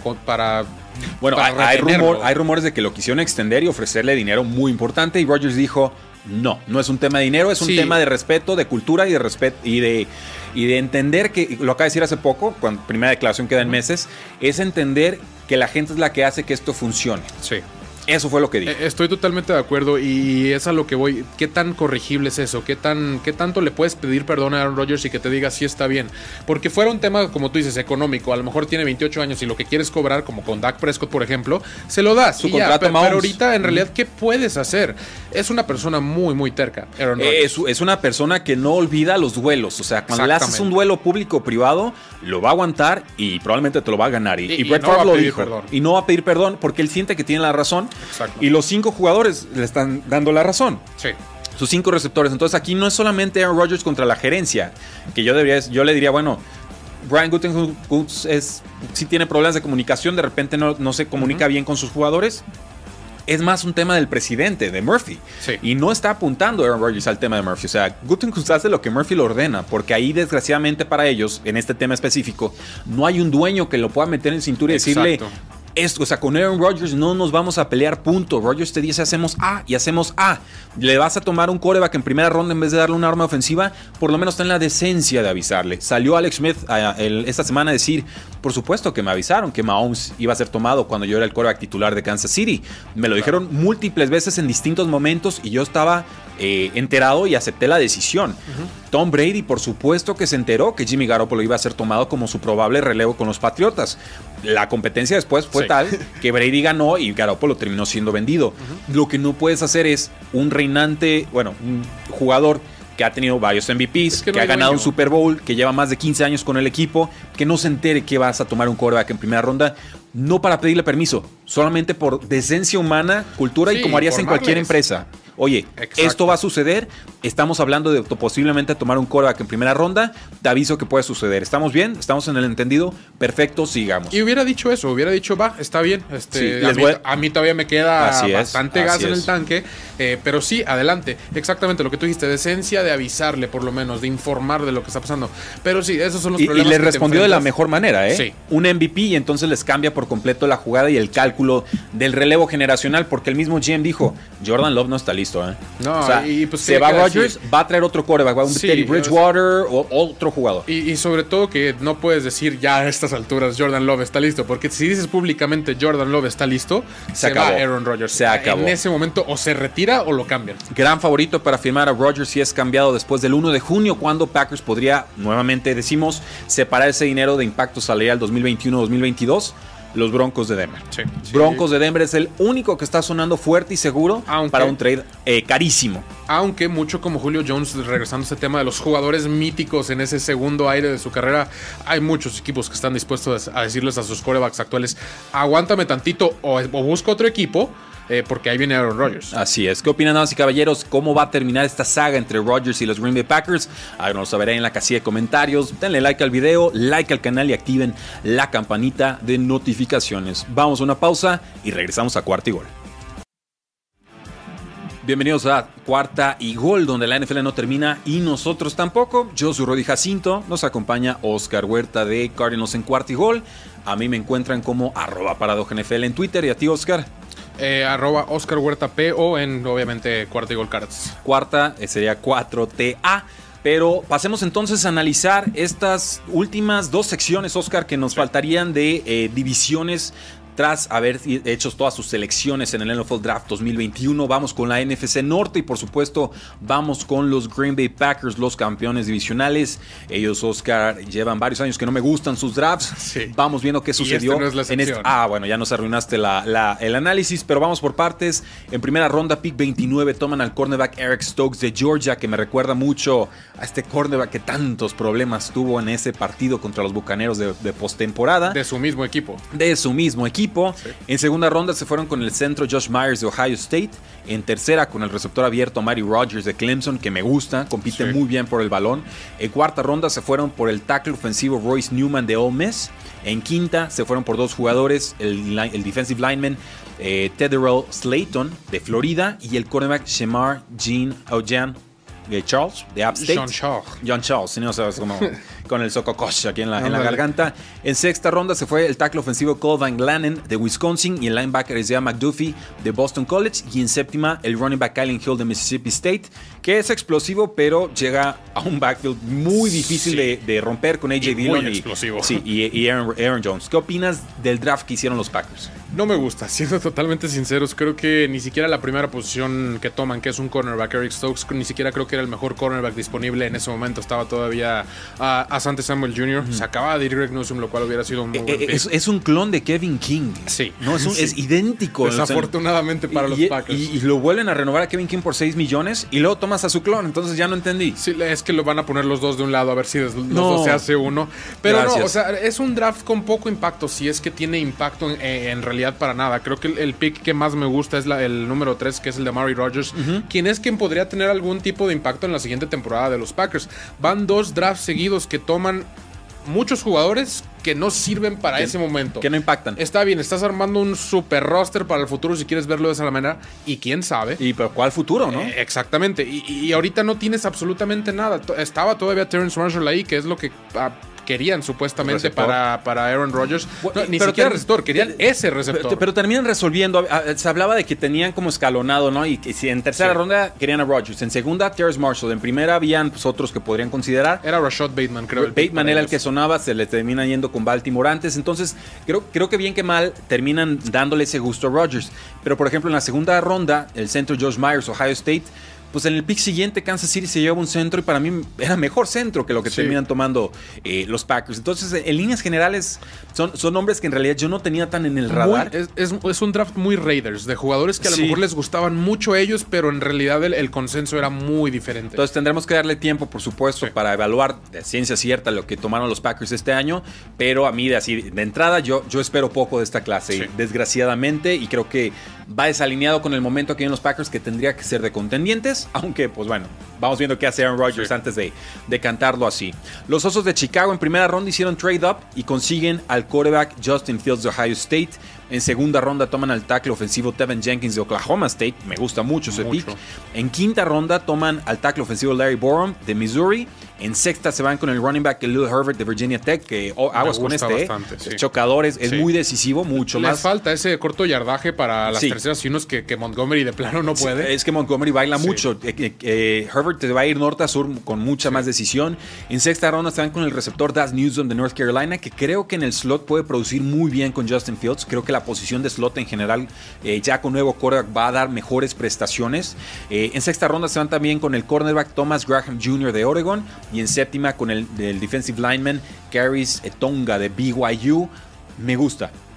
bueno, hay rumores de que lo quisieron extender y ofrecerle dinero muy importante y Rodgers dijo, no es un tema de dinero, es un tema de respeto, de cultura y de respeto y de entender que, lo acaba de decir hace poco, cuando primera declaración queda en meses, es entender que la gente es la que hace que esto funcione. Sí. Eso fue lo que dije. Estoy totalmente de acuerdo y es a lo que voy. ¿Qué tan corregible es eso? ¿Qué tanto le puedes pedir perdón a Aaron Rodgers y que te diga si está bien? Porque fuera un tema, como tú dices, económico. A lo mejor tiene 28 años y lo que quieres cobrar, como con Dak Prescott, por ejemplo, se lo das. Su contrato pero ahorita, en realidad, ¿qué puedes hacer? Es una persona muy, muy terca, Aaron Rodgers. Es una persona que no olvida los duelos. O sea, cuando le haces un duelo público o privado, lo va a aguantar y probablemente te lo va a ganar. Y Brett Favre lo dijo. Y no va a pedir perdón porque él siente que tiene la razón. Exacto. Y los 5 jugadores le están dando la razón. Sí. Sus 5 receptores. Entonces aquí no es solamente Aaron Rodgers contra la gerencia. Que yo le diría, bueno, Brian Gutekunst sí tiene problemas de comunicación. De repente no se comunica bien con sus jugadores. Es más un tema del presidente, de Murphy. Sí. Y no está apuntando Aaron Rodgers al tema de Murphy. O sea, Gutekunst hace lo que Murphy lo ordena. Porque ahí, desgraciadamente para ellos, en este tema específico, no hay un dueño que lo pueda meter en cintura y decirle... O sea, con Aaron Rodgers no nos vamos a pelear, punto. Rodgers te dice hacemos A y hacemos A. Le vas a tomar un quarterback en primera ronda en vez de darle un arma ofensiva, por lo menos ten la decencia de avisarle. Salió Alex Smith esta semana a decir, por supuesto que me avisaron que Mahomes iba a ser tomado cuando yo era el quarterback titular de Kansas City. Me lo dijeron múltiples veces en distintos momentos y yo estaba enterado y acepté la decisión. Tom Brady, por supuesto que se enteró que Jimmy Garoppolo iba a ser tomado como su probable relevo con los Patriotas. La competencia después fue tal que Brady ganó y Garoppolo terminó siendo vendido. Lo que no puedes hacer es un jugador que ha tenido varios MVPs, que ha ganado un Super Bowl, que lleva más de 15 años con el equipo, que no se entere que vas a tomar un quarterback en primera ronda, no para pedirle permiso, solamente por decencia humana, cultura y como harías en cualquier empresa. Oye, esto va a suceder, estamos hablando de posiblemente tomar un quarterback en primera ronda, te aviso que puede suceder. ¿Estamos bien? ¿Estamos en el entendido? Perfecto, sigamos. Y hubiera dicho eso, va, está bien. A mí todavía me queda bastante gas en el tanque, pero sí, adelante. Exactamente lo que tú dijiste, decencia de avisarle por lo menos, de informar de lo que está pasando. Pero sí, esos son los problemas. Y le respondió de la mejor manera, ¿eh? Sí. Un MVP y entonces les cambia por completo la jugada y el cálculo del relevo generacional, porque el mismo GM dijo, Jordan Love no está listo. No, o sea, y pues se va Rodgers, va a traer otro quarterback, va un Teddy Bridgewater o otro jugador. Y sobre todo que no puedes decir ya a estas alturas Jordan Love está listo, porque si dices públicamente Jordan Love está listo, se va Aaron Rodgers. Se acabó. En ese momento o se retira o lo cambian. Gran favorito para firmar a Rodgers si es cambiado después del 1 de junio, cuando Packers podría, nuevamente decimos, separar ese dinero de impacto salarial 2021-2022 los Broncos de Denver. Sí. Broncos de Denver es el único que está sonando fuerte y seguro para un trade carísimo. Aunque mucho como Julio Jones, regresando a este tema de los jugadores míticos en ese segundo aire de su carrera, hay muchos equipos que están dispuestos a decirles a sus quarterbacks actuales, aguántame tantito o busca otro equipo, porque ahí viene Aaron Rodgers. Así es. ¿Qué opinan, damas y caballeros? ¿Cómo va a terminar esta saga entre Rodgers y los Green Bay Packers? Háganos saber en la casilla de comentarios. Denle like al video, like al canal y activen la campanita de notificaciones. Vamos a una pausa y regresamos a Cuarta y Gol. Bienvenidos a Cuarta y Gol, donde la NFL no termina y nosotros tampoco. Yo soy Rudy Jacinto, nos acompaña Oscar Huerta de Cardinals en Cuarta y Gol. A mí me encuentran como @ParadojaNFL en Twitter. ¿Y a ti, Oscar? Oscar Huerta P o en, obviamente, Cuarta y Gol Cards. Cuarta sería 4TA. Pero pasemos entonces a analizar estas últimas 2 secciones, Oscar, que nos faltarían de divisiones tras haber hecho todas sus selecciones en el NFL Draft 2021. Vamos con la NFC Norte y por supuesto vamos con los Green Bay Packers, los campeones divisionales. Ellos, Oscar, llevan varios años que no me gustan sus drafts. Sí. Vamos viendo qué sucedió. No es la excepción. Bueno, ya nos arruinaste el análisis, pero vamos por partes. En primera ronda, pick 29, toman al cornerback Eric Stokes de Georgia, que me recuerda mucho a este cornerback que tantos problemas tuvo en ese partido contra los Bucaneros de postemporada. De su mismo equipo. Sí. En segunda ronda se fueron con el centro Josh Myers de Ohio State. En tercera con el receptor abierto Mari Rodgers de Clemson, que me gusta, compite muy bien por el balón. En cuarta ronda se fueron por el tackle ofensivo Royce Newman de Ole Miss. En quinta se fueron por 2 jugadores, el defensive lineman Tedderell Slayton de Florida y el cornerback Shemar Jean Charles de App State. John Charles, ¿sí? No sabes cómo con el sococosh aquí en la garganta. En sexta ronda se fue el tackle ofensivo Cole Van Glennon de Wisconsin y el linebacker Isaiah McDuffie de Boston College. Y en séptima el running back Kylan Hill de Mississippi State, que es explosivo, pero llega a un backfield muy difícil de romper con AJ Dillon y Aaron Jones. ¿Qué opinas del draft que hicieron los Packers? No me gusta, siendo totalmente sinceros. Creo que ni siquiera la primera posición que toman, que es un cornerback, Eric Stokes, ni siquiera creo que era el mejor cornerback disponible en ese momento. Estaba todavía Asante Samuel Jr. Se acaba de ir Greg Newsome, lo cual hubiera sido un muy buen pick. Es un clon de Kevin King. Sí. No, es idéntico. Desafortunadamente para los Packers. Y lo vuelven a renovar a Kevin King por 6 millones y luego tomas a su clon. Entonces ya no entendí. Sí, es que lo van a poner los dos de un lado a ver si los dos se hace uno. Pero gracias. No, o sea, es un draft con poco impacto. Si es que tiene impacto en realidad para nada. Creo que el pick que más me gusta es el número 3, que es el de Mari Rodgers, quien podría tener algún tipo de impacto en la siguiente temporada de los Packers. Van 2 drafts seguidos que toman muchos jugadores que no sirven para ese momento. Que no impactan. Está bien, estás armando un super roster para el futuro si quieres verlo de esa manera. Y quién sabe. ¿Y pero cuál futuro, no? Exactamente. Y ahorita no tienes absolutamente nada. Estaba todavía Terrence Marshall ahí, que es lo que querían supuestamente para Aaron Rodgers. No, ni siquiera receptor, querían ese receptor. Pero terminan resolviendo. Se hablaba de que tenían como escalonado, ¿no? Y que si en tercera ronda querían a Rodgers, en segunda Terrence Marshall, en primera habían otros que podrían considerar. Era Rashad Bateman, creo. Bateman era el que sonaba, se le termina yendo con Baltimore antes. Entonces, creo que bien que mal terminan dándole ese gusto a Rodgers. Pero por ejemplo, en la segunda ronda, el centro Josh Myers, Ohio State, pues en el pick siguiente Kansas City se lleva un centro y para mí era mejor centro que lo que terminan tomando los Packers. Entonces, en líneas generales, son hombres que en realidad yo no tenía tan en el radar. Es un draft muy Raiders, de jugadores que a lo mejor les gustaban mucho a ellos, pero en realidad el consenso era muy diferente. Entonces tendremos que darle tiempo, por supuesto, para evaluar de ciencia cierta lo que tomaron los Packers este año, pero a mí de entrada yo espero poco de esta clase, desgraciadamente, y creo que va desalineado con el momento que vienen los Packers, que tendría que ser de contendientes, aunque pues bueno, vamos viendo qué hace Aaron Rodgers antes de cantarlo así. Los Osos de Chicago en primera ronda hicieron trade up y consiguen al quarterback Justin Fields de Ohio State. En segunda ronda toman al tackle ofensivo Tevin Jenkins de Oklahoma State. Me gusta mucho ese pick. En quinta ronda toman al tackle ofensivo Larry Borom de Missouri. En sexta se van con el running back Lil Herbert de Virginia Tech, que aguas con bastante, chocadores, es muy decisivo, mucho más. Les falta ese corto yardaje para las terceras y unos que Montgomery de plano no puede. Es que Montgomery baila mucho. Herbert te va a ir norte a sur con mucha más decisión. En sexta ronda se van con el receptor Daz Newsome de North Carolina, que creo que en el slot puede producir muy bien con Justin Fields. Creo que la posición de slot en general, ya con nuevo quarterback, va a dar mejores prestaciones. En sexta ronda se van también con el cornerback Thomas Graham Jr. de Oregon. Y en séptima con el defensive lineman Caris Etonga de BYU. Me gusta.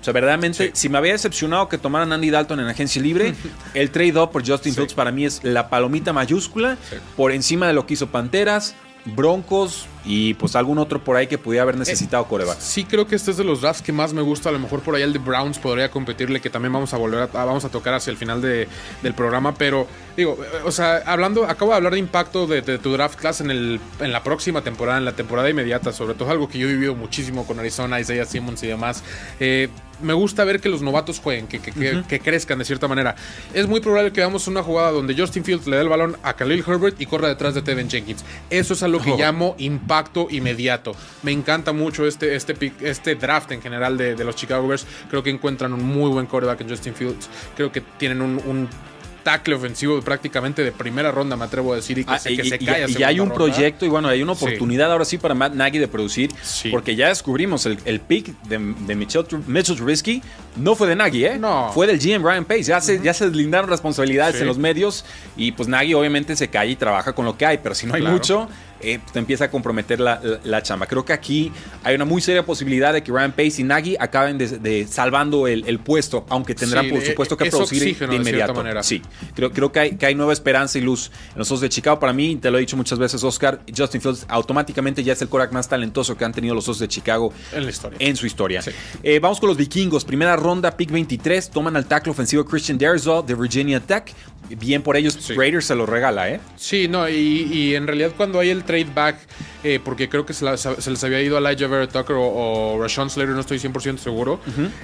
O sea, verdaderamente, si me había decepcionado que tomaran a Andy Dalton en agencia libre, el trade-up por Justin Fields para mí es la palomita mayúscula por encima de lo que hizo Panteras, Broncos y pues algún otro por ahí que pudiera haber necesitado quarterback. Sí, creo que este es de los drafts que más me gusta. A lo mejor por ahí el de Browns podría competirle, que también vamos a tocar hacia el final del programa. Pero digo, o sea, acabo de hablar de impacto de tu draft class en la próxima temporada, en la temporada inmediata, sobre todo algo que yo he vivido muchísimo con Arizona, Isaiah Simmons y demás. Me gusta ver que los novatos jueguen, que crezcan de cierta manera. Es muy probable que veamos una jugada donde Justin Fields le dé el balón a Khalil Herbert y corra detrás de Tevin Jenkins. Eso es a lo que llamo impacto inmediato. Me encanta mucho este draft en general de los Chicago Bears. Creo que encuentran un muy buen quarterback en Justin Fields. Creo que tienen un tackle ofensivo prácticamente de primera ronda, me atrevo a decir, y se cae. Y hay un proyecto y bueno, hay una oportunidad ahora sí para Matt Nagy de producir, porque ya descubrimos el pick de Mitchell Trubisky no fue de Nagy, No. Fue del GM Ryan Pace. Ya se deslindaron responsabilidades en los medios y pues Nagy obviamente se cae y trabaja con lo que hay, pero si no hay mucho, te empieza a comprometer la chamba. Creo que aquí hay una muy seria posibilidad de que Ryan Pace y Nagy acaben de salvando el puesto, aunque tendrán por supuesto que producir de inmediato. Sí, creo que hay nueva esperanza y luz en los Osos de Chicago. Para mí, te lo he dicho muchas veces, Oscar, Justin Fields automáticamente ya es el quarterback más talentoso que han tenido los Osos de Chicago en su historia. Sí. Vamos con los vikingos. Primera ronda, pick 23. Toman al tackle ofensivo Christian Darrisaw de Virginia Tech. Bien por ellos, Raiders se lo regala, Sí, no, y en realidad cuando hay el trade back, porque creo que se les había ido a Elijah Vera Tucker o Rashawn Slater, no estoy 100% seguro,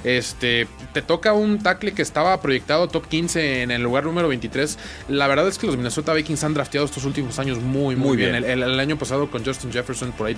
te toca un tackle que estaba proyectado top 15 en el lugar número 23. La verdad es que los Minnesota Vikings han drafteado estos últimos años muy bien. El año pasado con Justin Jefferson, por ahí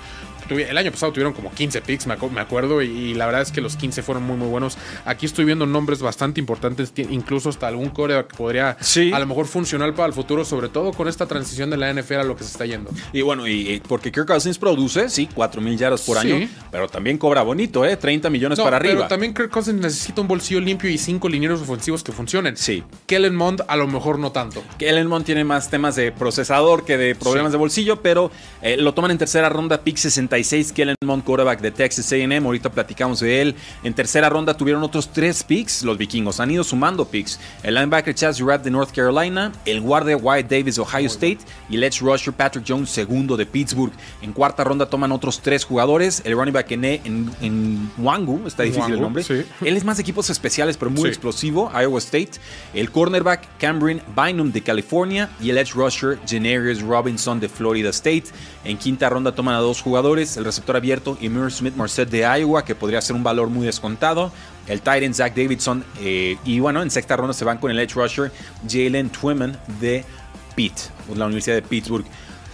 el año pasado tuvieron como 15 picks, me acuerdo, y la verdad es que los 15 fueron muy buenos. Aquí estoy viendo nombres bastante importantes, incluso hasta algún quarterback que podría a lo mejor funcionar para el futuro, sobre todo con esta transición de la NFL a lo que se está yendo. Y bueno, porque Kirk Cousins produce, 4,000 yardas por año, pero también cobra bonito, 30 millones para arriba. Pero también Kirk Cousins necesita un bolsillo limpio y 5 linieros ofensivos que funcionen. Sí. Kellen Mond a lo mejor no tanto. Kellen Mond tiene más temas de procesador que de problemas de bolsillo, pero lo toman en tercera ronda, pick 66. Kellen Mond, quarterback de Texas A&M. Ahorita platicamos de él. En tercera ronda tuvieron otros 3 picks. Los vikingos han ido sumando picks. El linebacker Chaz Surratt de North Carolina, el guardia Wyatt Davis de Ohio State y el edge rusher Patrick Jones, segundo de Pittsburgh. En cuarta ronda toman otros 3 jugadores. El running back en Wangu, está difícil el nombre. Sí. Él es más de equipos especiales, pero muy explosivo, Iowa State. El cornerback Cameron Bynum de California y el edge rusher Janarius Robinson de Florida State. En quinta ronda toman a 2 jugadores, el receptor abierto Emir Smith-Marset de Iowa, que podría ser un valor muy descontado. El tight end Zach Davidson. Y bueno, en sexta ronda se van con el edge rusher Jalen Twyman de Pitt, la Universidad de Pittsburgh.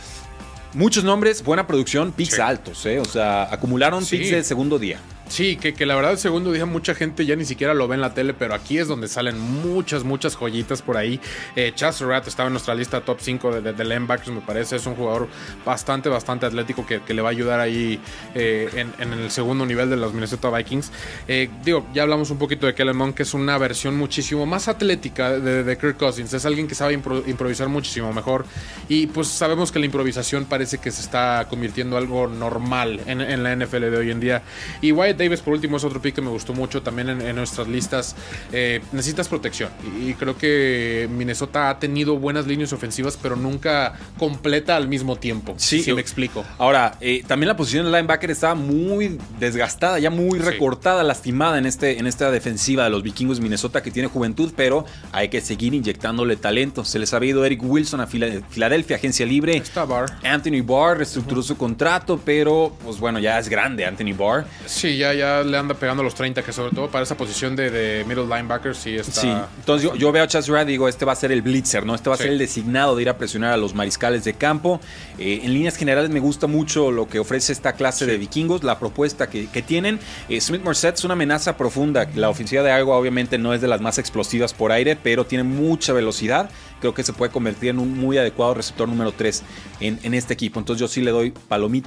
Muchos nombres, buena producción, picks altos, o sea, acumularon picks del segundo día. Sí, que la verdad el segundo día mucha gente ya ni siquiera lo ve en la tele, pero aquí es donde salen muchas joyitas por ahí. Chaz Surratt estaba en nuestra lista top 5 de linebackers, me parece. Es un jugador bastante atlético que le va a ayudar ahí en el segundo nivel de los Minnesota Vikings. Ya hablamos un poquito de Kellen Mond, que es una versión muchísimo más atlética de Kirk Cousins. Es alguien que sabe improvisar muchísimo mejor. Y pues sabemos que la improvisación parece que se está convirtiendo en algo normal en la NFL de hoy en día. Y Wyatt Davis, por último, es otro pick que me gustó mucho también en nuestras listas. Necesitas protección y creo que Minnesota ha tenido buenas líneas ofensivas, pero nunca completa al mismo tiempo. Sí, si me explico. Ahora, también la posición de linebacker estaba muy desgastada, ya muy recortada, lastimada en esta defensiva de los vikingos de Minnesota, que tiene juventud, pero hay que seguir inyectándole talento. Se les ha ido Eric Wilson a Filadelfia, agencia libre. Está Barr. Anthony Barr reestructuró su contrato, pero pues bueno, ya es grande Anthony Barr. Sí, ya le anda pegando a los 30, que sobre todo para esa posición de middle linebacker sí está. Sí, entonces yo veo a Chaz Surratt y digo, este va a ser el blitzer, ¿no? Este va a ser el designado de ir a presionar a los mariscales de campo. En líneas generales me gusta mucho lo que ofrece esta clase de vikingos, la propuesta que tienen. Smith-Marset es una amenaza profunda. La ofensiva de Iowa obviamente no es de las más explosivas por aire, pero tiene mucha velocidad. Creo que se puede convertir en un muy adecuado receptor número 3 en este equipo. Entonces yo sí le doy palomita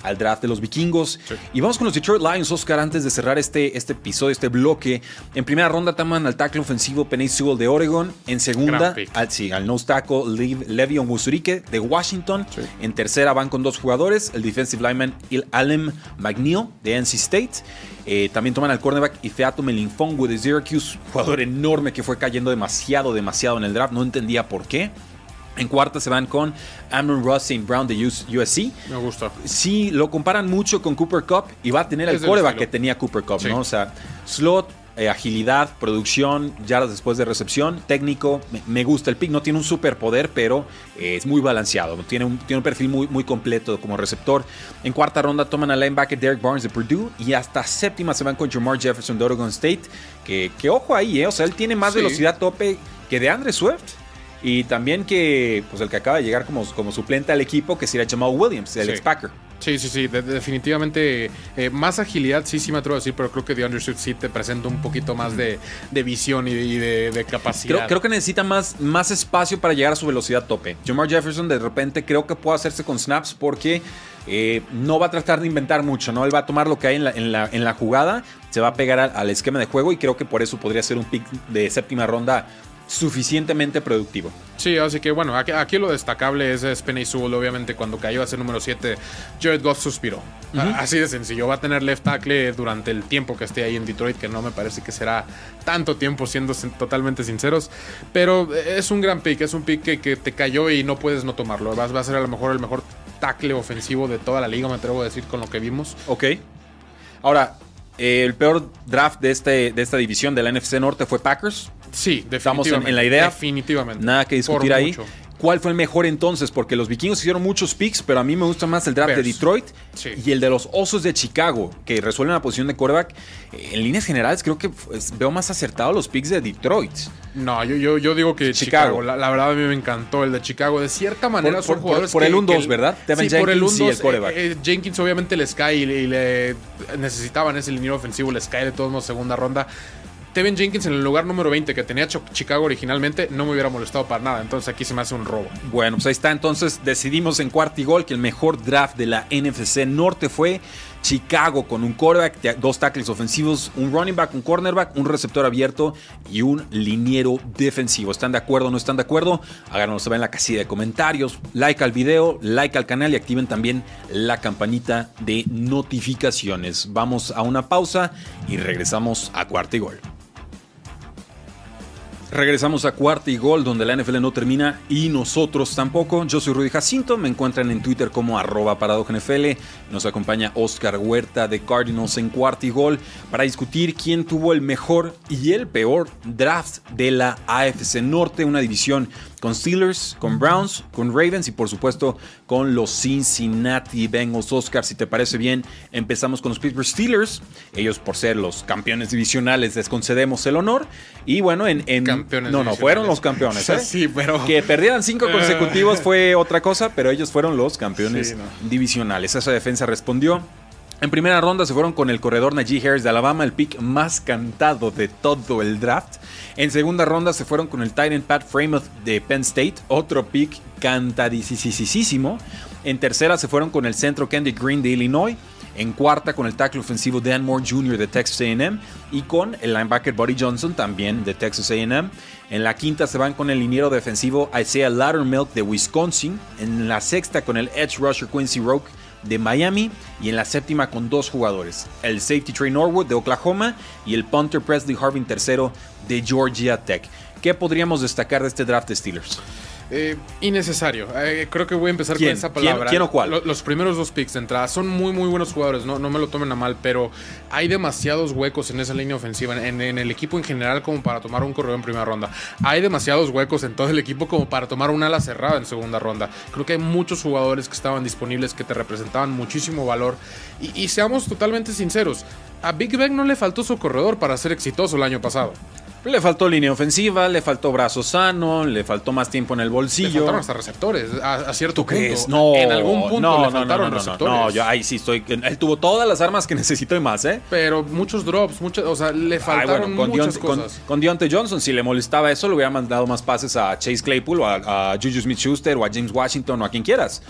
al draft de los vikingos. Sí. Y vamos con los Detroit Lions, Oscar, antes de cerrar este episodio, este bloque. En primera ronda toman al tackle ofensivo Penei Sewell de Oregon. En segunda, al nose tackle Le'Veon Bostic de Washington. Sí. En tercera van con 2 jugadores, el defensive lineman Alem McNeil de NC State. También toman al cornerback Ifeatu Melifonwu de Syracuse, jugador enorme que fue cayendo demasiado en el draft. No entendía por qué. En cuarta se van con Amon Ross St. Brown de USC. Me gusta. Sí, lo comparan mucho con Cooper Kupp y va a tener el quarterback que tenía Cooper Kupp, sí. ¿no? O sea, slot, agilidad, producción, yardas después de recepción, técnico. Me gusta el pick. No tiene un superpoder, pero es muy balanceado. Tiene un perfil muy completo como receptor. En cuarta ronda toman al linebacker Derek Barnes de Purdue y hasta séptima se van con Jamar Jefferson de Oregon State. Que ojo ahí, O sea, él tiene más velocidad tope que de Andre Swift. Y también que pues el que acaba de llegar como suplente al equipo, que sería Jamal Williams, el ex-Packer. Sí. Definitivamente más agilidad, sí me atrevo a decir, pero creo que DeAndre Swift sí te presenta un poquito más de visión y de capacidad. Creo que necesita más espacio para llegar a su velocidad tope. Jamar Jefferson de repente creo que puede hacerse con snaps porque no va a tratar de inventar mucho, ¿no? Él va a tomar lo que hay en la jugada, se va a pegar al esquema de juego y creo que por eso podría ser un pick de séptima ronda suficientemente productivo. Sí, así que bueno, aquí lo destacable es Penei Sewell. Obviamente cuando cayó a ser número 7, Jared Goff suspiró. Así de sencillo. Va a tener left tackle durante el tiempo que esté ahí en Detroit, que no me parece que será tanto tiempo, siendo totalmente sinceros. Pero es un gran pick, es un pick que te cayó y no puedes no tomarlo. Va a ser a lo mejor el mejor tackle ofensivo de toda la liga, me atrevo a decir, con lo que vimos. Ok. Ahora, el peor draft de esta división de la NFC Norte fue Packers. Sí, definitivamente. Estamos en la idea. Definitivamente. Nada que discutir ahí. Mucho. ¿Cuál fue el mejor entonces? Porque los vikingos hicieron muchos picks, pero a mí me gusta más el draft de Detroit y el de los Osos de Chicago, que resuelven la posición de quarterback. En líneas generales, creo que veo más acertados los picks de Detroit. No, yo digo que Chicago. La verdad, a mí me encantó el de Chicago. De cierta manera, son jugadores por el 1-2, ¿verdad? Sí, por el 1-2. El quarterback. Jenkins obviamente les cae y le necesitaban ese liniero ofensivo, les cae de todos modos segunda ronda. Tevin Jenkins en el lugar número 20 que tenía Chicago originalmente no me hubiera molestado para nada. Entonces aquí se me hace un robo. Bueno, pues ahí está. Entonces decidimos en cuarta y gol que el mejor draft de la NFC Norte fue Chicago, con un quarterback, 2 tackles ofensivos, un running back, un cornerback, un receptor abierto y un liniero defensivo. ¿Están de acuerdo o no están de acuerdo? Háganos saber en la casilla de comentarios. Like al video, like al canal y activen también la campanita de notificaciones. Vamos a una pausa y regresamos a cuarta y gol. Regresamos a cuarta y gol, donde la NFL no termina y nosotros tampoco. Yo soy Rudy Jacinto, me encuentran en Twitter como @ParadojaNFL. Nos acompaña Oscar Huerta de Cardinals en cuarta y gol para discutir quién tuvo el mejor y el peor draft de la AFC Norte, una división con Steelers, con Browns, con Ravens y por supuesto con los Cincinnati Bengals. Oscar, si te parece bien, empezamos con los Pittsburgh Steelers. Ellos, por ser los campeones divisionales, les concedemos el honor. Y bueno, fueron los campeones. Sí, pero que perdieran 5 consecutivos fue otra cosa, pero ellos fueron los campeones divisionales. Esa defensa respondió. En primera ronda se fueron con el corredor Najee Harris de Alabama, el pick más cantado de todo el draft. En segunda ronda se fueron con el tight end Pat Freiermuth de Penn State, otro pick cantadísimo. En tercera se fueron con el centro Kendrick Green de Illinois. En cuarta con el tackle ofensivo Dan Moore Jr. de Texas A&M y con el linebacker Buddy Johnson también de Texas A&M. En la quinta se van con el liniero defensivo Isaiah Loudermilk de Wisconsin. En la sexta con el edge rusher Quincy Roque de Miami. Y en la séptima con 2 jugadores, el safety Trey Norwood de Oklahoma y el punter Presley Harvin III de Georgia Tech. ¿Qué podríamos destacar de este draft de Steelers? Innecesario. Creo que voy a empezar con esa palabra. ¿Quién o cuál? Los primeros 2 picks de entrada son muy buenos jugadores, no me lo tomen a mal, pero hay demasiados huecos en esa línea ofensiva, en el equipo en general, como para tomar un corredor en primera ronda. Hay demasiados huecos en todo el equipo como para tomar un ala cerrada en segunda ronda. Creo que hay muchos jugadores que estaban disponibles, que te representaban muchísimo valor. Y seamos totalmente sinceros, a Big Ben no le faltó su corredor para ser exitoso el año pasado. Le faltó línea ofensiva, le faltó brazo sano, le faltó más tiempo en el bolsillo. Le faltaron hasta receptores, a cierto punto. No, en algún punto le faltaron receptores. No, yo ahí sí estoy. Él tuvo todas las armas que necesitó y más, ¿eh? Pero muchos drops, o sea, le faltaron muchas cosas. Con Deontay Johnson, si le molestaba eso, le hubiera mandado más pases a Chase Claypool o a Juju Smith-Schuster o a James Washington o a quien quieras.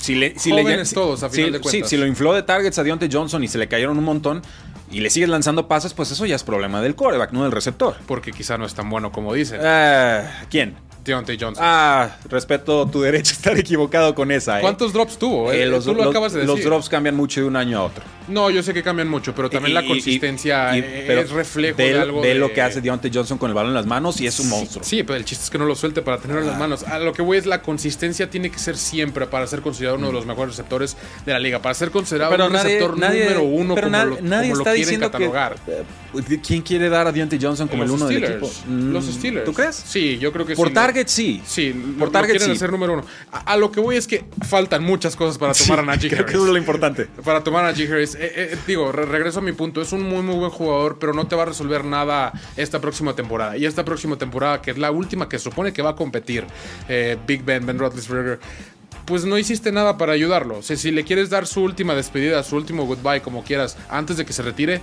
Jóvenes todos, a final de cuentas. Si lo infló de targets a Diontae Johnson y se le cayeron un montón y le sigues lanzando pases, pues eso ya es problema del quarterback, no del receptor. Porque quizá no es tan bueno como dicen. ¿Quién? Deontay Johnson. Respeto tu derecho a estar equivocado con esa. ¿Cuántos drops tuvo? Tú lo acabas de decir. Los drops cambian mucho de un año a otro. No, yo sé que cambian mucho, pero también la consistencia es reflejo de algo. Ve lo que hace Deontay Johnson con el balón en las manos y es un monstruo. Sí, pero el chiste es que no lo suelte para tenerlo en las manos. A lo que voy es la consistencia tiene que ser siempre para ser considerado uno de los mejores receptores de la liga. Para ser considerado un receptor número uno nadie está diciendo catalogar. ¿Quién quiere dar a Deontay Johnson como el uno del equipo? Los Steelers. ¿Tú crees? Sí, yo creo que por sí. Por target sí. Sí, por target quieren ser número uno. A lo que voy es que faltan muchas cosas para tomar a Najee Harris. Creo que eso es lo importante. Para tomar a Najee Harris. Regreso a mi punto. Es un muy, muy buen jugador, pero no te va a resolver nada esta próxima temporada. Y esta próxima temporada, que es la última que supone que va a competir Big Ben Roethlisberger, pues no hiciste nada para ayudarlo. O sea, si le quieres dar su última despedida, su último goodbye, como quieras, antes de que se retire,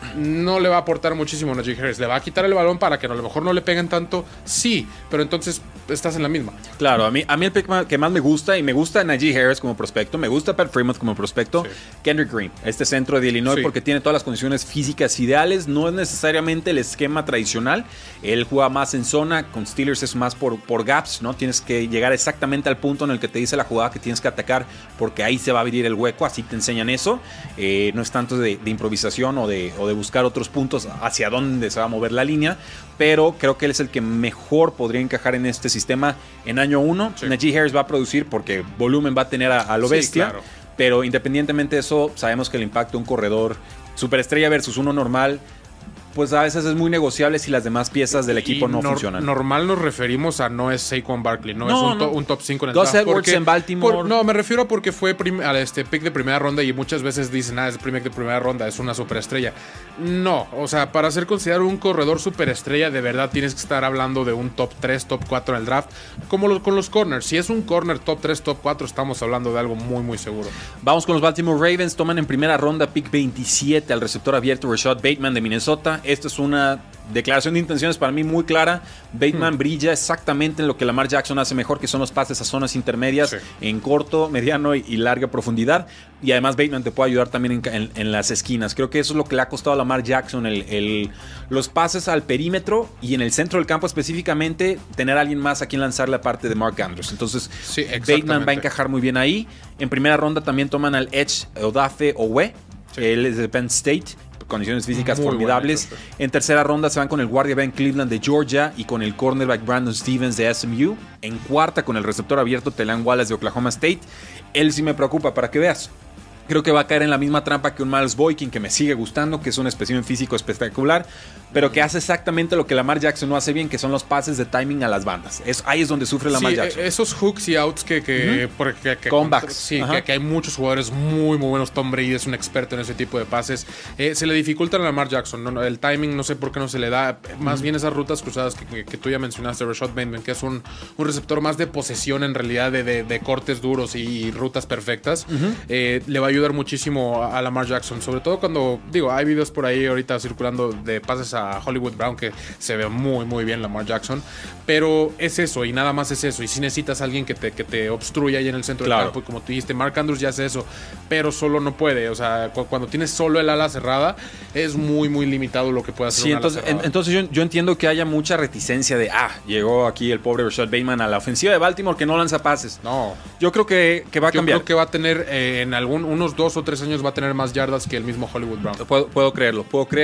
no le va a aportar muchísimo a Najee Harris. ¿Le va a quitar el balón para que a lo mejor no le peguen tanto? Sí, pero entonces estás en la misma. Claro, a mí el pick que más me gusta, y me gusta Najee Harris como prospecto, me gusta Pat Freeman como prospecto, sí. Kendrick Green, este centro de Illinois, sí. Porque tiene todas las condiciones físicas ideales, no es necesariamente el esquema tradicional, él juega más en zona, con Steelers es más por gaps, ¿no? Tienes que llegar exactamente al punto en el que te dice la jugada que tienes que atacar, porque ahí se va a abrir el hueco, así te enseñan eso, no es tanto de improvisación o de buscar otros puntos hacia dónde se va a mover la línea, pero creo que él es el que mejor podría encajar en este sistema en año 1. Sí. Najee Harris va a producir porque volumen va a tener a lo bestia, claro. Pero independientemente de eso, sabemos que el impacto de un corredor superestrella versus uno normal, pues a veces es muy negociable si las demás piezas del equipo no funcionan. Normal nos referimos a no es Saquon Barkley, no es un top 5 en el draft. Edwards en Baltimore. No, me refiero a porque fue pick de primera ronda y muchas veces dicen, es pick de primera ronda, es una superestrella. No, o sea, para ser considerado un corredor superestrella, de verdad tienes que estar hablando de un top 3, top 4 en el draft, como con los corners. Si es un corner top 3, top 4, estamos hablando de algo muy, muy seguro. Vamos con los Baltimore Ravens, toman en primera ronda pick 27 al receptor abierto Rashad Bateman de Minnesota. Esto es una declaración de intenciones para mí muy clara. Bateman brilla exactamente en lo que Lamar Jackson hace mejor, que son los pases a zonas intermedias, sí. En corto, mediano y larga profundidad. Y además Bateman te puede ayudar también en las esquinas. Creo que eso es lo que le ha costado a Lamar Jackson, los pases al perímetro y en el centro del campo específicamente, tener a alguien más a quien lanzarle aparte de Mark Andrews. Entonces sí, Bateman va a encajar muy bien ahí. En primera ronda también toman al Edge Odafe Owe, sí. Él es de Penn State, condiciones físicas muy formidables. Bueno, en tercera ronda se van con el guardia Ben Cleveland de Georgia y con el cornerback Brandon Stevens de SMU. En cuarta con el receptor abierto Telan Wallace de Oklahoma State. Él sí me preocupa, para que veas. Creo que va a caer en la misma trampa que un Miles Boykin, que me sigue gustando, que es un espécimen físico espectacular, pero que hace exactamente lo que Lamar Jackson no hace bien, que son los pases de timing a las bandas. Ahí es donde sufre Lamar Jackson. Esos hooks y outs que comebacks. Sí, que hay muchos jugadores muy, muy buenos. Tom Brady es un experto en ese tipo de pases. Se le dificultan a Lamar Jackson. No, el timing no sé por qué no se le da. Más bien esas rutas cruzadas que tú ya mencionaste, Rashad Bateman, que es un receptor más de posesión en realidad, de cortes duros y rutas perfectas. Le va a ayudar muchísimo a Lamar Jackson, sobre todo cuando, hay videos por ahí ahorita circulando de pases a Hollywood Brown que se ve muy, muy bien Lamar Jackson, pero es eso y nada más es eso, y si necesitas a alguien que te obstruya ahí en el centro del campo, y como tú dijiste, Mark Andrews ya hace eso, pero solo no puede, o sea, cuando tienes solo el ala cerrada, es muy, muy limitado lo que puede hacer un ala cerrada. Entonces yo entiendo que haya mucha reticencia de, llegó aquí el pobre Rashad Bateman a la ofensiva de Baltimore que no lanza pases. No. Yo creo que va a cambiar. Yo creo que va a tener, en unos 2 o 3 años va a tener más yardas que el mismo Hollywood Brown. Puedo creerlo.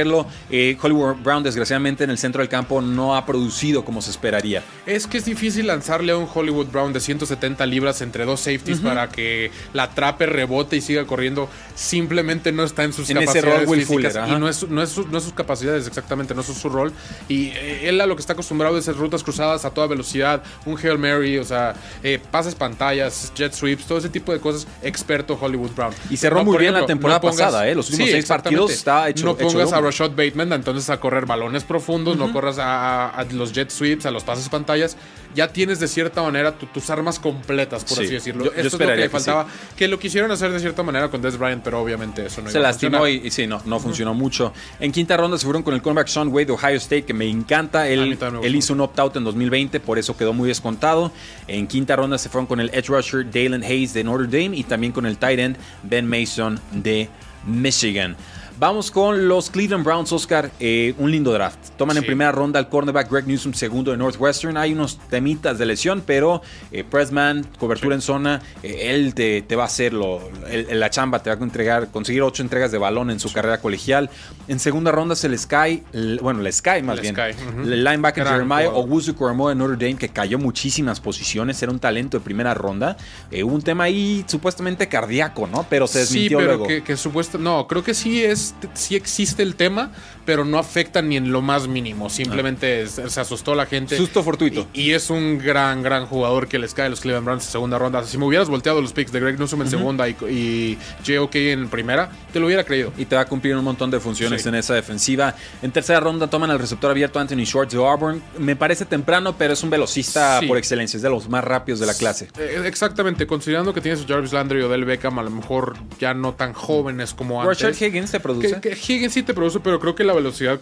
Hollywood Brown, desgraciadamente, en el centro del campo no ha producido como se esperaría. Es que es difícil lanzarle a un Hollywood Brown de 170 libras entre 2 safeties para que la atrape, rebote y siga corriendo. Simplemente no está en sus capacidades físicas. Y no es sus capacidades exactamente, no es su rol. Y él a lo que está acostumbrado es hacer rutas cruzadas a toda velocidad, un Hail Mary, o sea, pases pantallas, jet sweeps, todo ese tipo de cosas, experto Hollywood Brown. Y cerró muy bien la temporada pasada, los últimos 6 partidos está hecho. No pongas a Rashad Bateman entonces a correr balones profundos, no corras a los jet sweeps, a los pases pantallas. Ya tienes de cierta manera tus armas completas, por así decirlo. Esto es lo que le faltaba. Que lo quisieron hacer de cierta manera con Dez Bryant, pero obviamente eso no iba a funcionar. Se lastimó y sí, no funcionó mucho. En quinta ronda se fueron con el cornerback Sean Wade de Ohio State, que me encanta. Él hizo un opt-out en 2020, por eso quedó muy descontado. En quinta ronda se fueron con el edge rusher Dalen Hayes de Notre Dame y también con el tight end Ben Mason de Michigan. Vamos con los Cleveland Browns, Oscar. Un lindo draft. Toman en primera ronda al cornerback Greg Newsome, segundo de Northwestern. Hay unos temitas de lesión, pero pressman, cobertura en zona, él te va a hacer la chamba, te va a conseguir 8 entregas de balón en su carrera colegial. En segunda ronda se les cae, el linebacker Jeremiah Owusu-Koramoah de Notre Dame, que cayó muchísimas posiciones, era un talento de primera ronda. Hubo un tema ahí supuestamente cardíaco, ¿no? Pero se desmintió luego. No, creo que sí existe el tema, pero no afecta ni en lo más mínimo. Simplemente se asustó la gente. Susto fortuito. Y es un gran jugador que les cae a los Cleveland Browns en segunda ronda. Si me hubieras volteado los picks de Greg Newsome en segunda y J.O.K. en primera, te lo hubiera creído. Y te va a cumplir un montón de funciones en esa defensiva. En tercera ronda toman al receptor abierto Anthony Schwartz de Auburn. Me parece temprano, pero es un velocista por excelencia. Es de los más rápidos de la clase. Exactamente. Considerando que tienes a Jarvis Landry y Odell Beckham, a lo mejor ya no tan jóvenes como antes. Rashard Higgins te produce. Que Higgins sí te produce, pero creo que la velocidad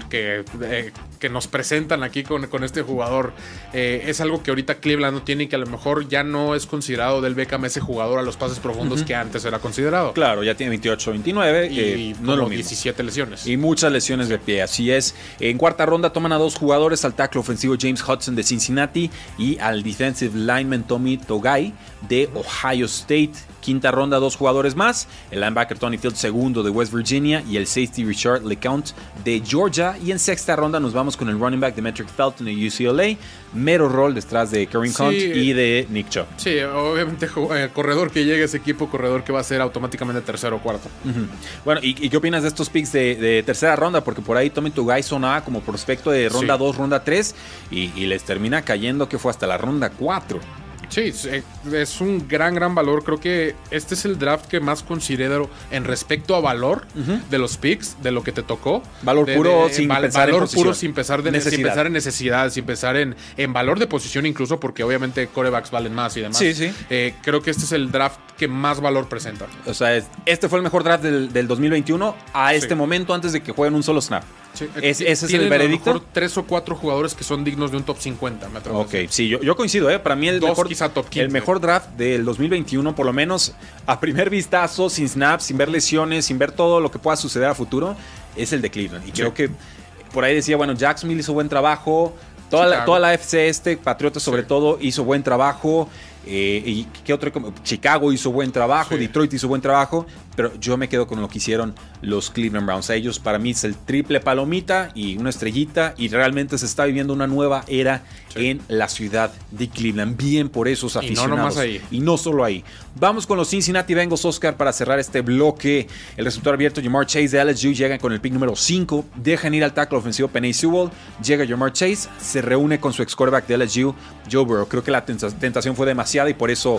que nos presentan aquí con este jugador es algo que ahorita Cleveland no tiene y que a lo mejor ya no es considerado del Beckham ese jugador a los pases profundos que antes era considerado. Claro, ya tiene 28, 29 y no es lo mismo. 17 lesiones. Y muchas lesiones de pie, así es. En cuarta ronda toman a 2 jugadores, al tackle ofensivo James Hudson de Cincinnati y al defensive lineman Tommy Togai de Ohio State. Quinta ronda, 2 jugadores más, el linebacker Tony Fields, segundo de West Virginia, y el safety Richard LeCounte de Georgia. Y en sexta ronda nos vamos con el running back Demetric Felton de UCLA, mero rol detrás de Kareem Hunt y de Nick Chubb. Sí, obviamente corredor que llegue a ese equipo, corredor que va a ser automáticamente tercero o cuarto. Bueno, ¿y qué opinas de estos picks de tercera ronda? Porque por ahí Tommy Togai sonaba como prospecto de ronda 2, ronda 3 y les termina cayendo que fue hasta la ronda 4. Sí, es un gran valor. Creo que este es el draft que más considero en respecto a valor de los picks, de lo que te tocó. Valor puro sin pensar en posición. Sin pensar en necesidad, sin pensar en valor de posición incluso, porque obviamente quarterbacks valen más y demás. Sí. Creo que este es el draft que más valor presenta. O sea, este fue el mejor draft del 2021 a este momento antes de que jueguen un solo snap. Sí. ¿Ese es el veredicto? A lo mejor 3 o 4 jugadores que son dignos de un top 50, me atrevo a decir. Sí, yo coincido, para mí el mejor draft del 2021, por lo menos a primer vistazo, sin snaps, sin ver lesiones, sin ver todo lo que pueda suceder a futuro, es el de Cleveland. Y creo que por ahí decía, bueno, Jacksonville hizo buen trabajo, toda la FC Patriotas sobre todo hizo buen trabajo. ¿Y qué otro? Chicago hizo buen trabajo, Detroit hizo buen trabajo, pero yo me quedo con lo que hicieron los Cleveland Browns. A ellos, para mí, es el triple palomita y una estrellita, y realmente se está viviendo una nueva era en la ciudad de Cleveland. Bien por esos aficionados. Y no nomás ahí. Y no solo ahí. Vamos con los Cincinnati Bengals, Oscar, para cerrar este bloque. El receptor abierto, Ja'Marr Chase de LSU, llega con el pick número 5. Dejan ir al tackle ofensivo Penei Sewell. Llega Ja'Marr Chase, se reúne con su ex quarterback de LSU, Joe Burrow. Creo que la tentación fue demasiada y por eso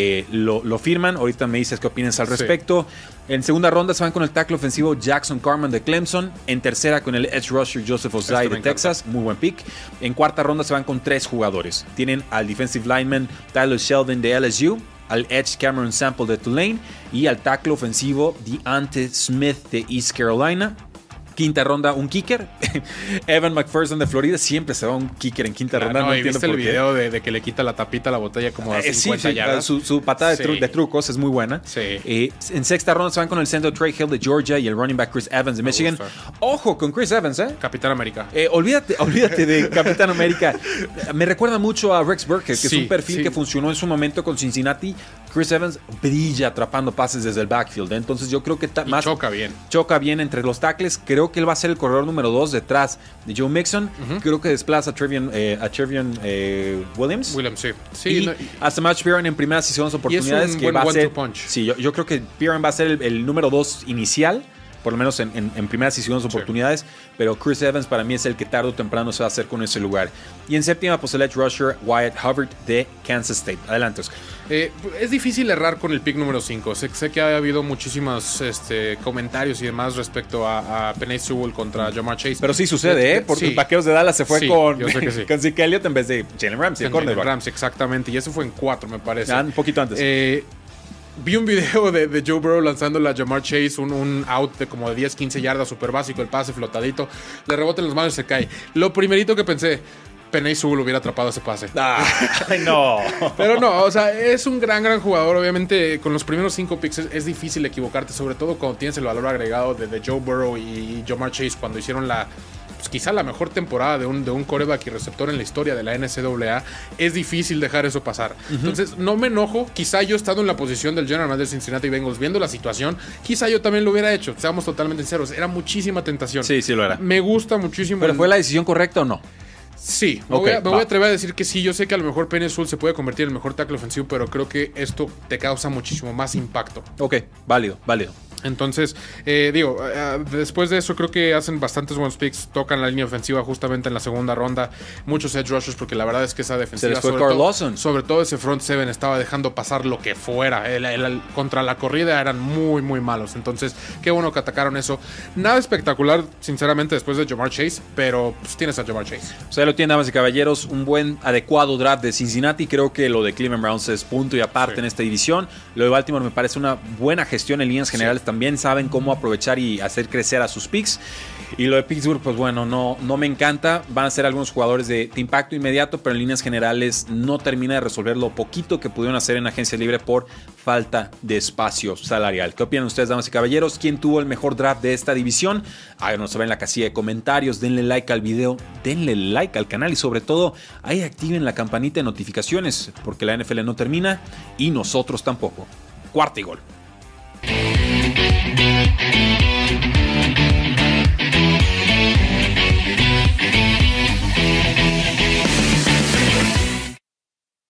lo firman. Ahorita me dices qué opinas al respecto. En segunda ronda se van con el tackle ofensivo Jackson Carman de Clemson. En tercera con el edge rusher Joseph Ossai de Texas. Muy buen pick. En cuarta ronda se van con 3 jugadores. Tienen al defensive lineman Tyler Sheldon de LSU, al edge Cameron Sample de Tulane y al tackle ofensivo DeAnte Smith de East Carolina. Quinta ronda, un kicker. Evan McPherson de Florida. Siempre se va un kicker en quinta ronda. No entiendo por qué. ¿Viste el video de que le quita la tapita a la botella como a 50 yardas? Su patada de trucos es muy buena. En sexta ronda se van con el centro Trey Hill de Georgia y el running back Chris Evans de Michigan. Ojo con Chris Evans, Capitán América. Olvídate de Capitán América. Me recuerda mucho a Rex Burkhead, que es un perfil que funcionó en su momento con Cincinnati. Chris Evans brilla atrapando pases desde el backfield. Entonces yo creo que choca bien entre los tackles. Creo que él va a ser el corredor número 2 detrás de Joe Mixon. Creo que desplaza a Trevion Williams. Y a Samaje Perine en primeras y segundas oportunidades. Y es un buen one-two punch. Sí, yo creo que Perine va a ser el número 2 inicial. por lo menos en primeras y segundas oportunidades, pero Chris Evans para mí es el que tarde o temprano se va a hacer con ese lugar. Y en séptima, pues el edge rusher Wyatt Hubbard de Kansas State. Adelante, Oscar. Es difícil errar con el pick número 5. Sé que ha habido muchísimos comentarios y demás respecto a Penei Sewell contra Ja'Marr Chase. Pero sí sucede, porque sí. Vaqueros de Dallas se fue Sí, con yo sé que sí. con Zeke Elliott en vez de Jalen Ramsey, el cornerback. Ramsey, exactamente. Y ese fue en 4, me parece. Un poquito antes. Vi un video de Joe Burrow lanzando a Ja'Marr Chase, un out de como de 10, 15 yardas, súper básico, el pase flotadito. Le rebota en las manos y se cae. Lo primerito que pensé, Penei Sewell hubiera atrapado ese pase. ¡Ay, no! Pero no, o sea, es un gran jugador. Obviamente, con los primeros 5 picks es difícil equivocarte, sobre todo cuando tienes el valor agregado de Joe Burrow y Ja'Marr Chase cuando hicieron quizá la mejor temporada de un quarterback y receptor en la historia de la NCAA. Es difícil dejar eso pasar. Entonces, no me enojo. Quizá yo estando en la posición del general manager de Cincinnati Bengals, viendo la situación, quizá yo también lo hubiera hecho. Seamos totalmente sinceros. Era muchísima tentación. Sí, lo era. Me gusta muchísimo. ¿Pero fue la decisión correcta o no? Sí, me voy a atrever a decir que sí. Yo sé que a lo mejor Penei Sewell se puede convertir en el mejor tackle ofensivo, pero creo que esto te causa muchísimo más impacto. Ok, válido. Entonces, después de eso creo que hacen bastantes buenos picks, tocan la línea ofensiva justamente en la segunda ronda, muchos edge rushers, porque la verdad es que esa defensiva, sobre todo ese front seven, estaba dejando pasar lo que fuera. Contra la corrida eran muy, muy malos. Entonces, qué bueno que atacaron eso. Nada espectacular, sinceramente, después de Ja'Marr Chase, pero pues tienes a Ja'Marr Chase. O sea, lo tienen, damas y caballeros, un buen, adecuado draft de Cincinnati. Creo que lo de Cleveland Browns es punto y aparte en esta división. Lo de Baltimore me parece una buena gestión en líneas generales. También saben cómo aprovechar y hacer crecer a sus picks. Y lo de Pittsburgh, pues bueno, no me encanta. Van a ser algunos jugadores de impacto inmediato, pero en líneas generales no termina de resolver lo poquito que pudieron hacer en agencia libre por falta de espacio salarial. ¿Qué opinan ustedes, damas y caballeros? ¿Quién tuvo el mejor draft de esta división? Háganos saber en la casilla de comentarios. Denle like al video, denle like al canal y sobre todo, ahí activen la campanita de notificaciones, porque la NFL no termina y nosotros tampoco. Cuarta y gol.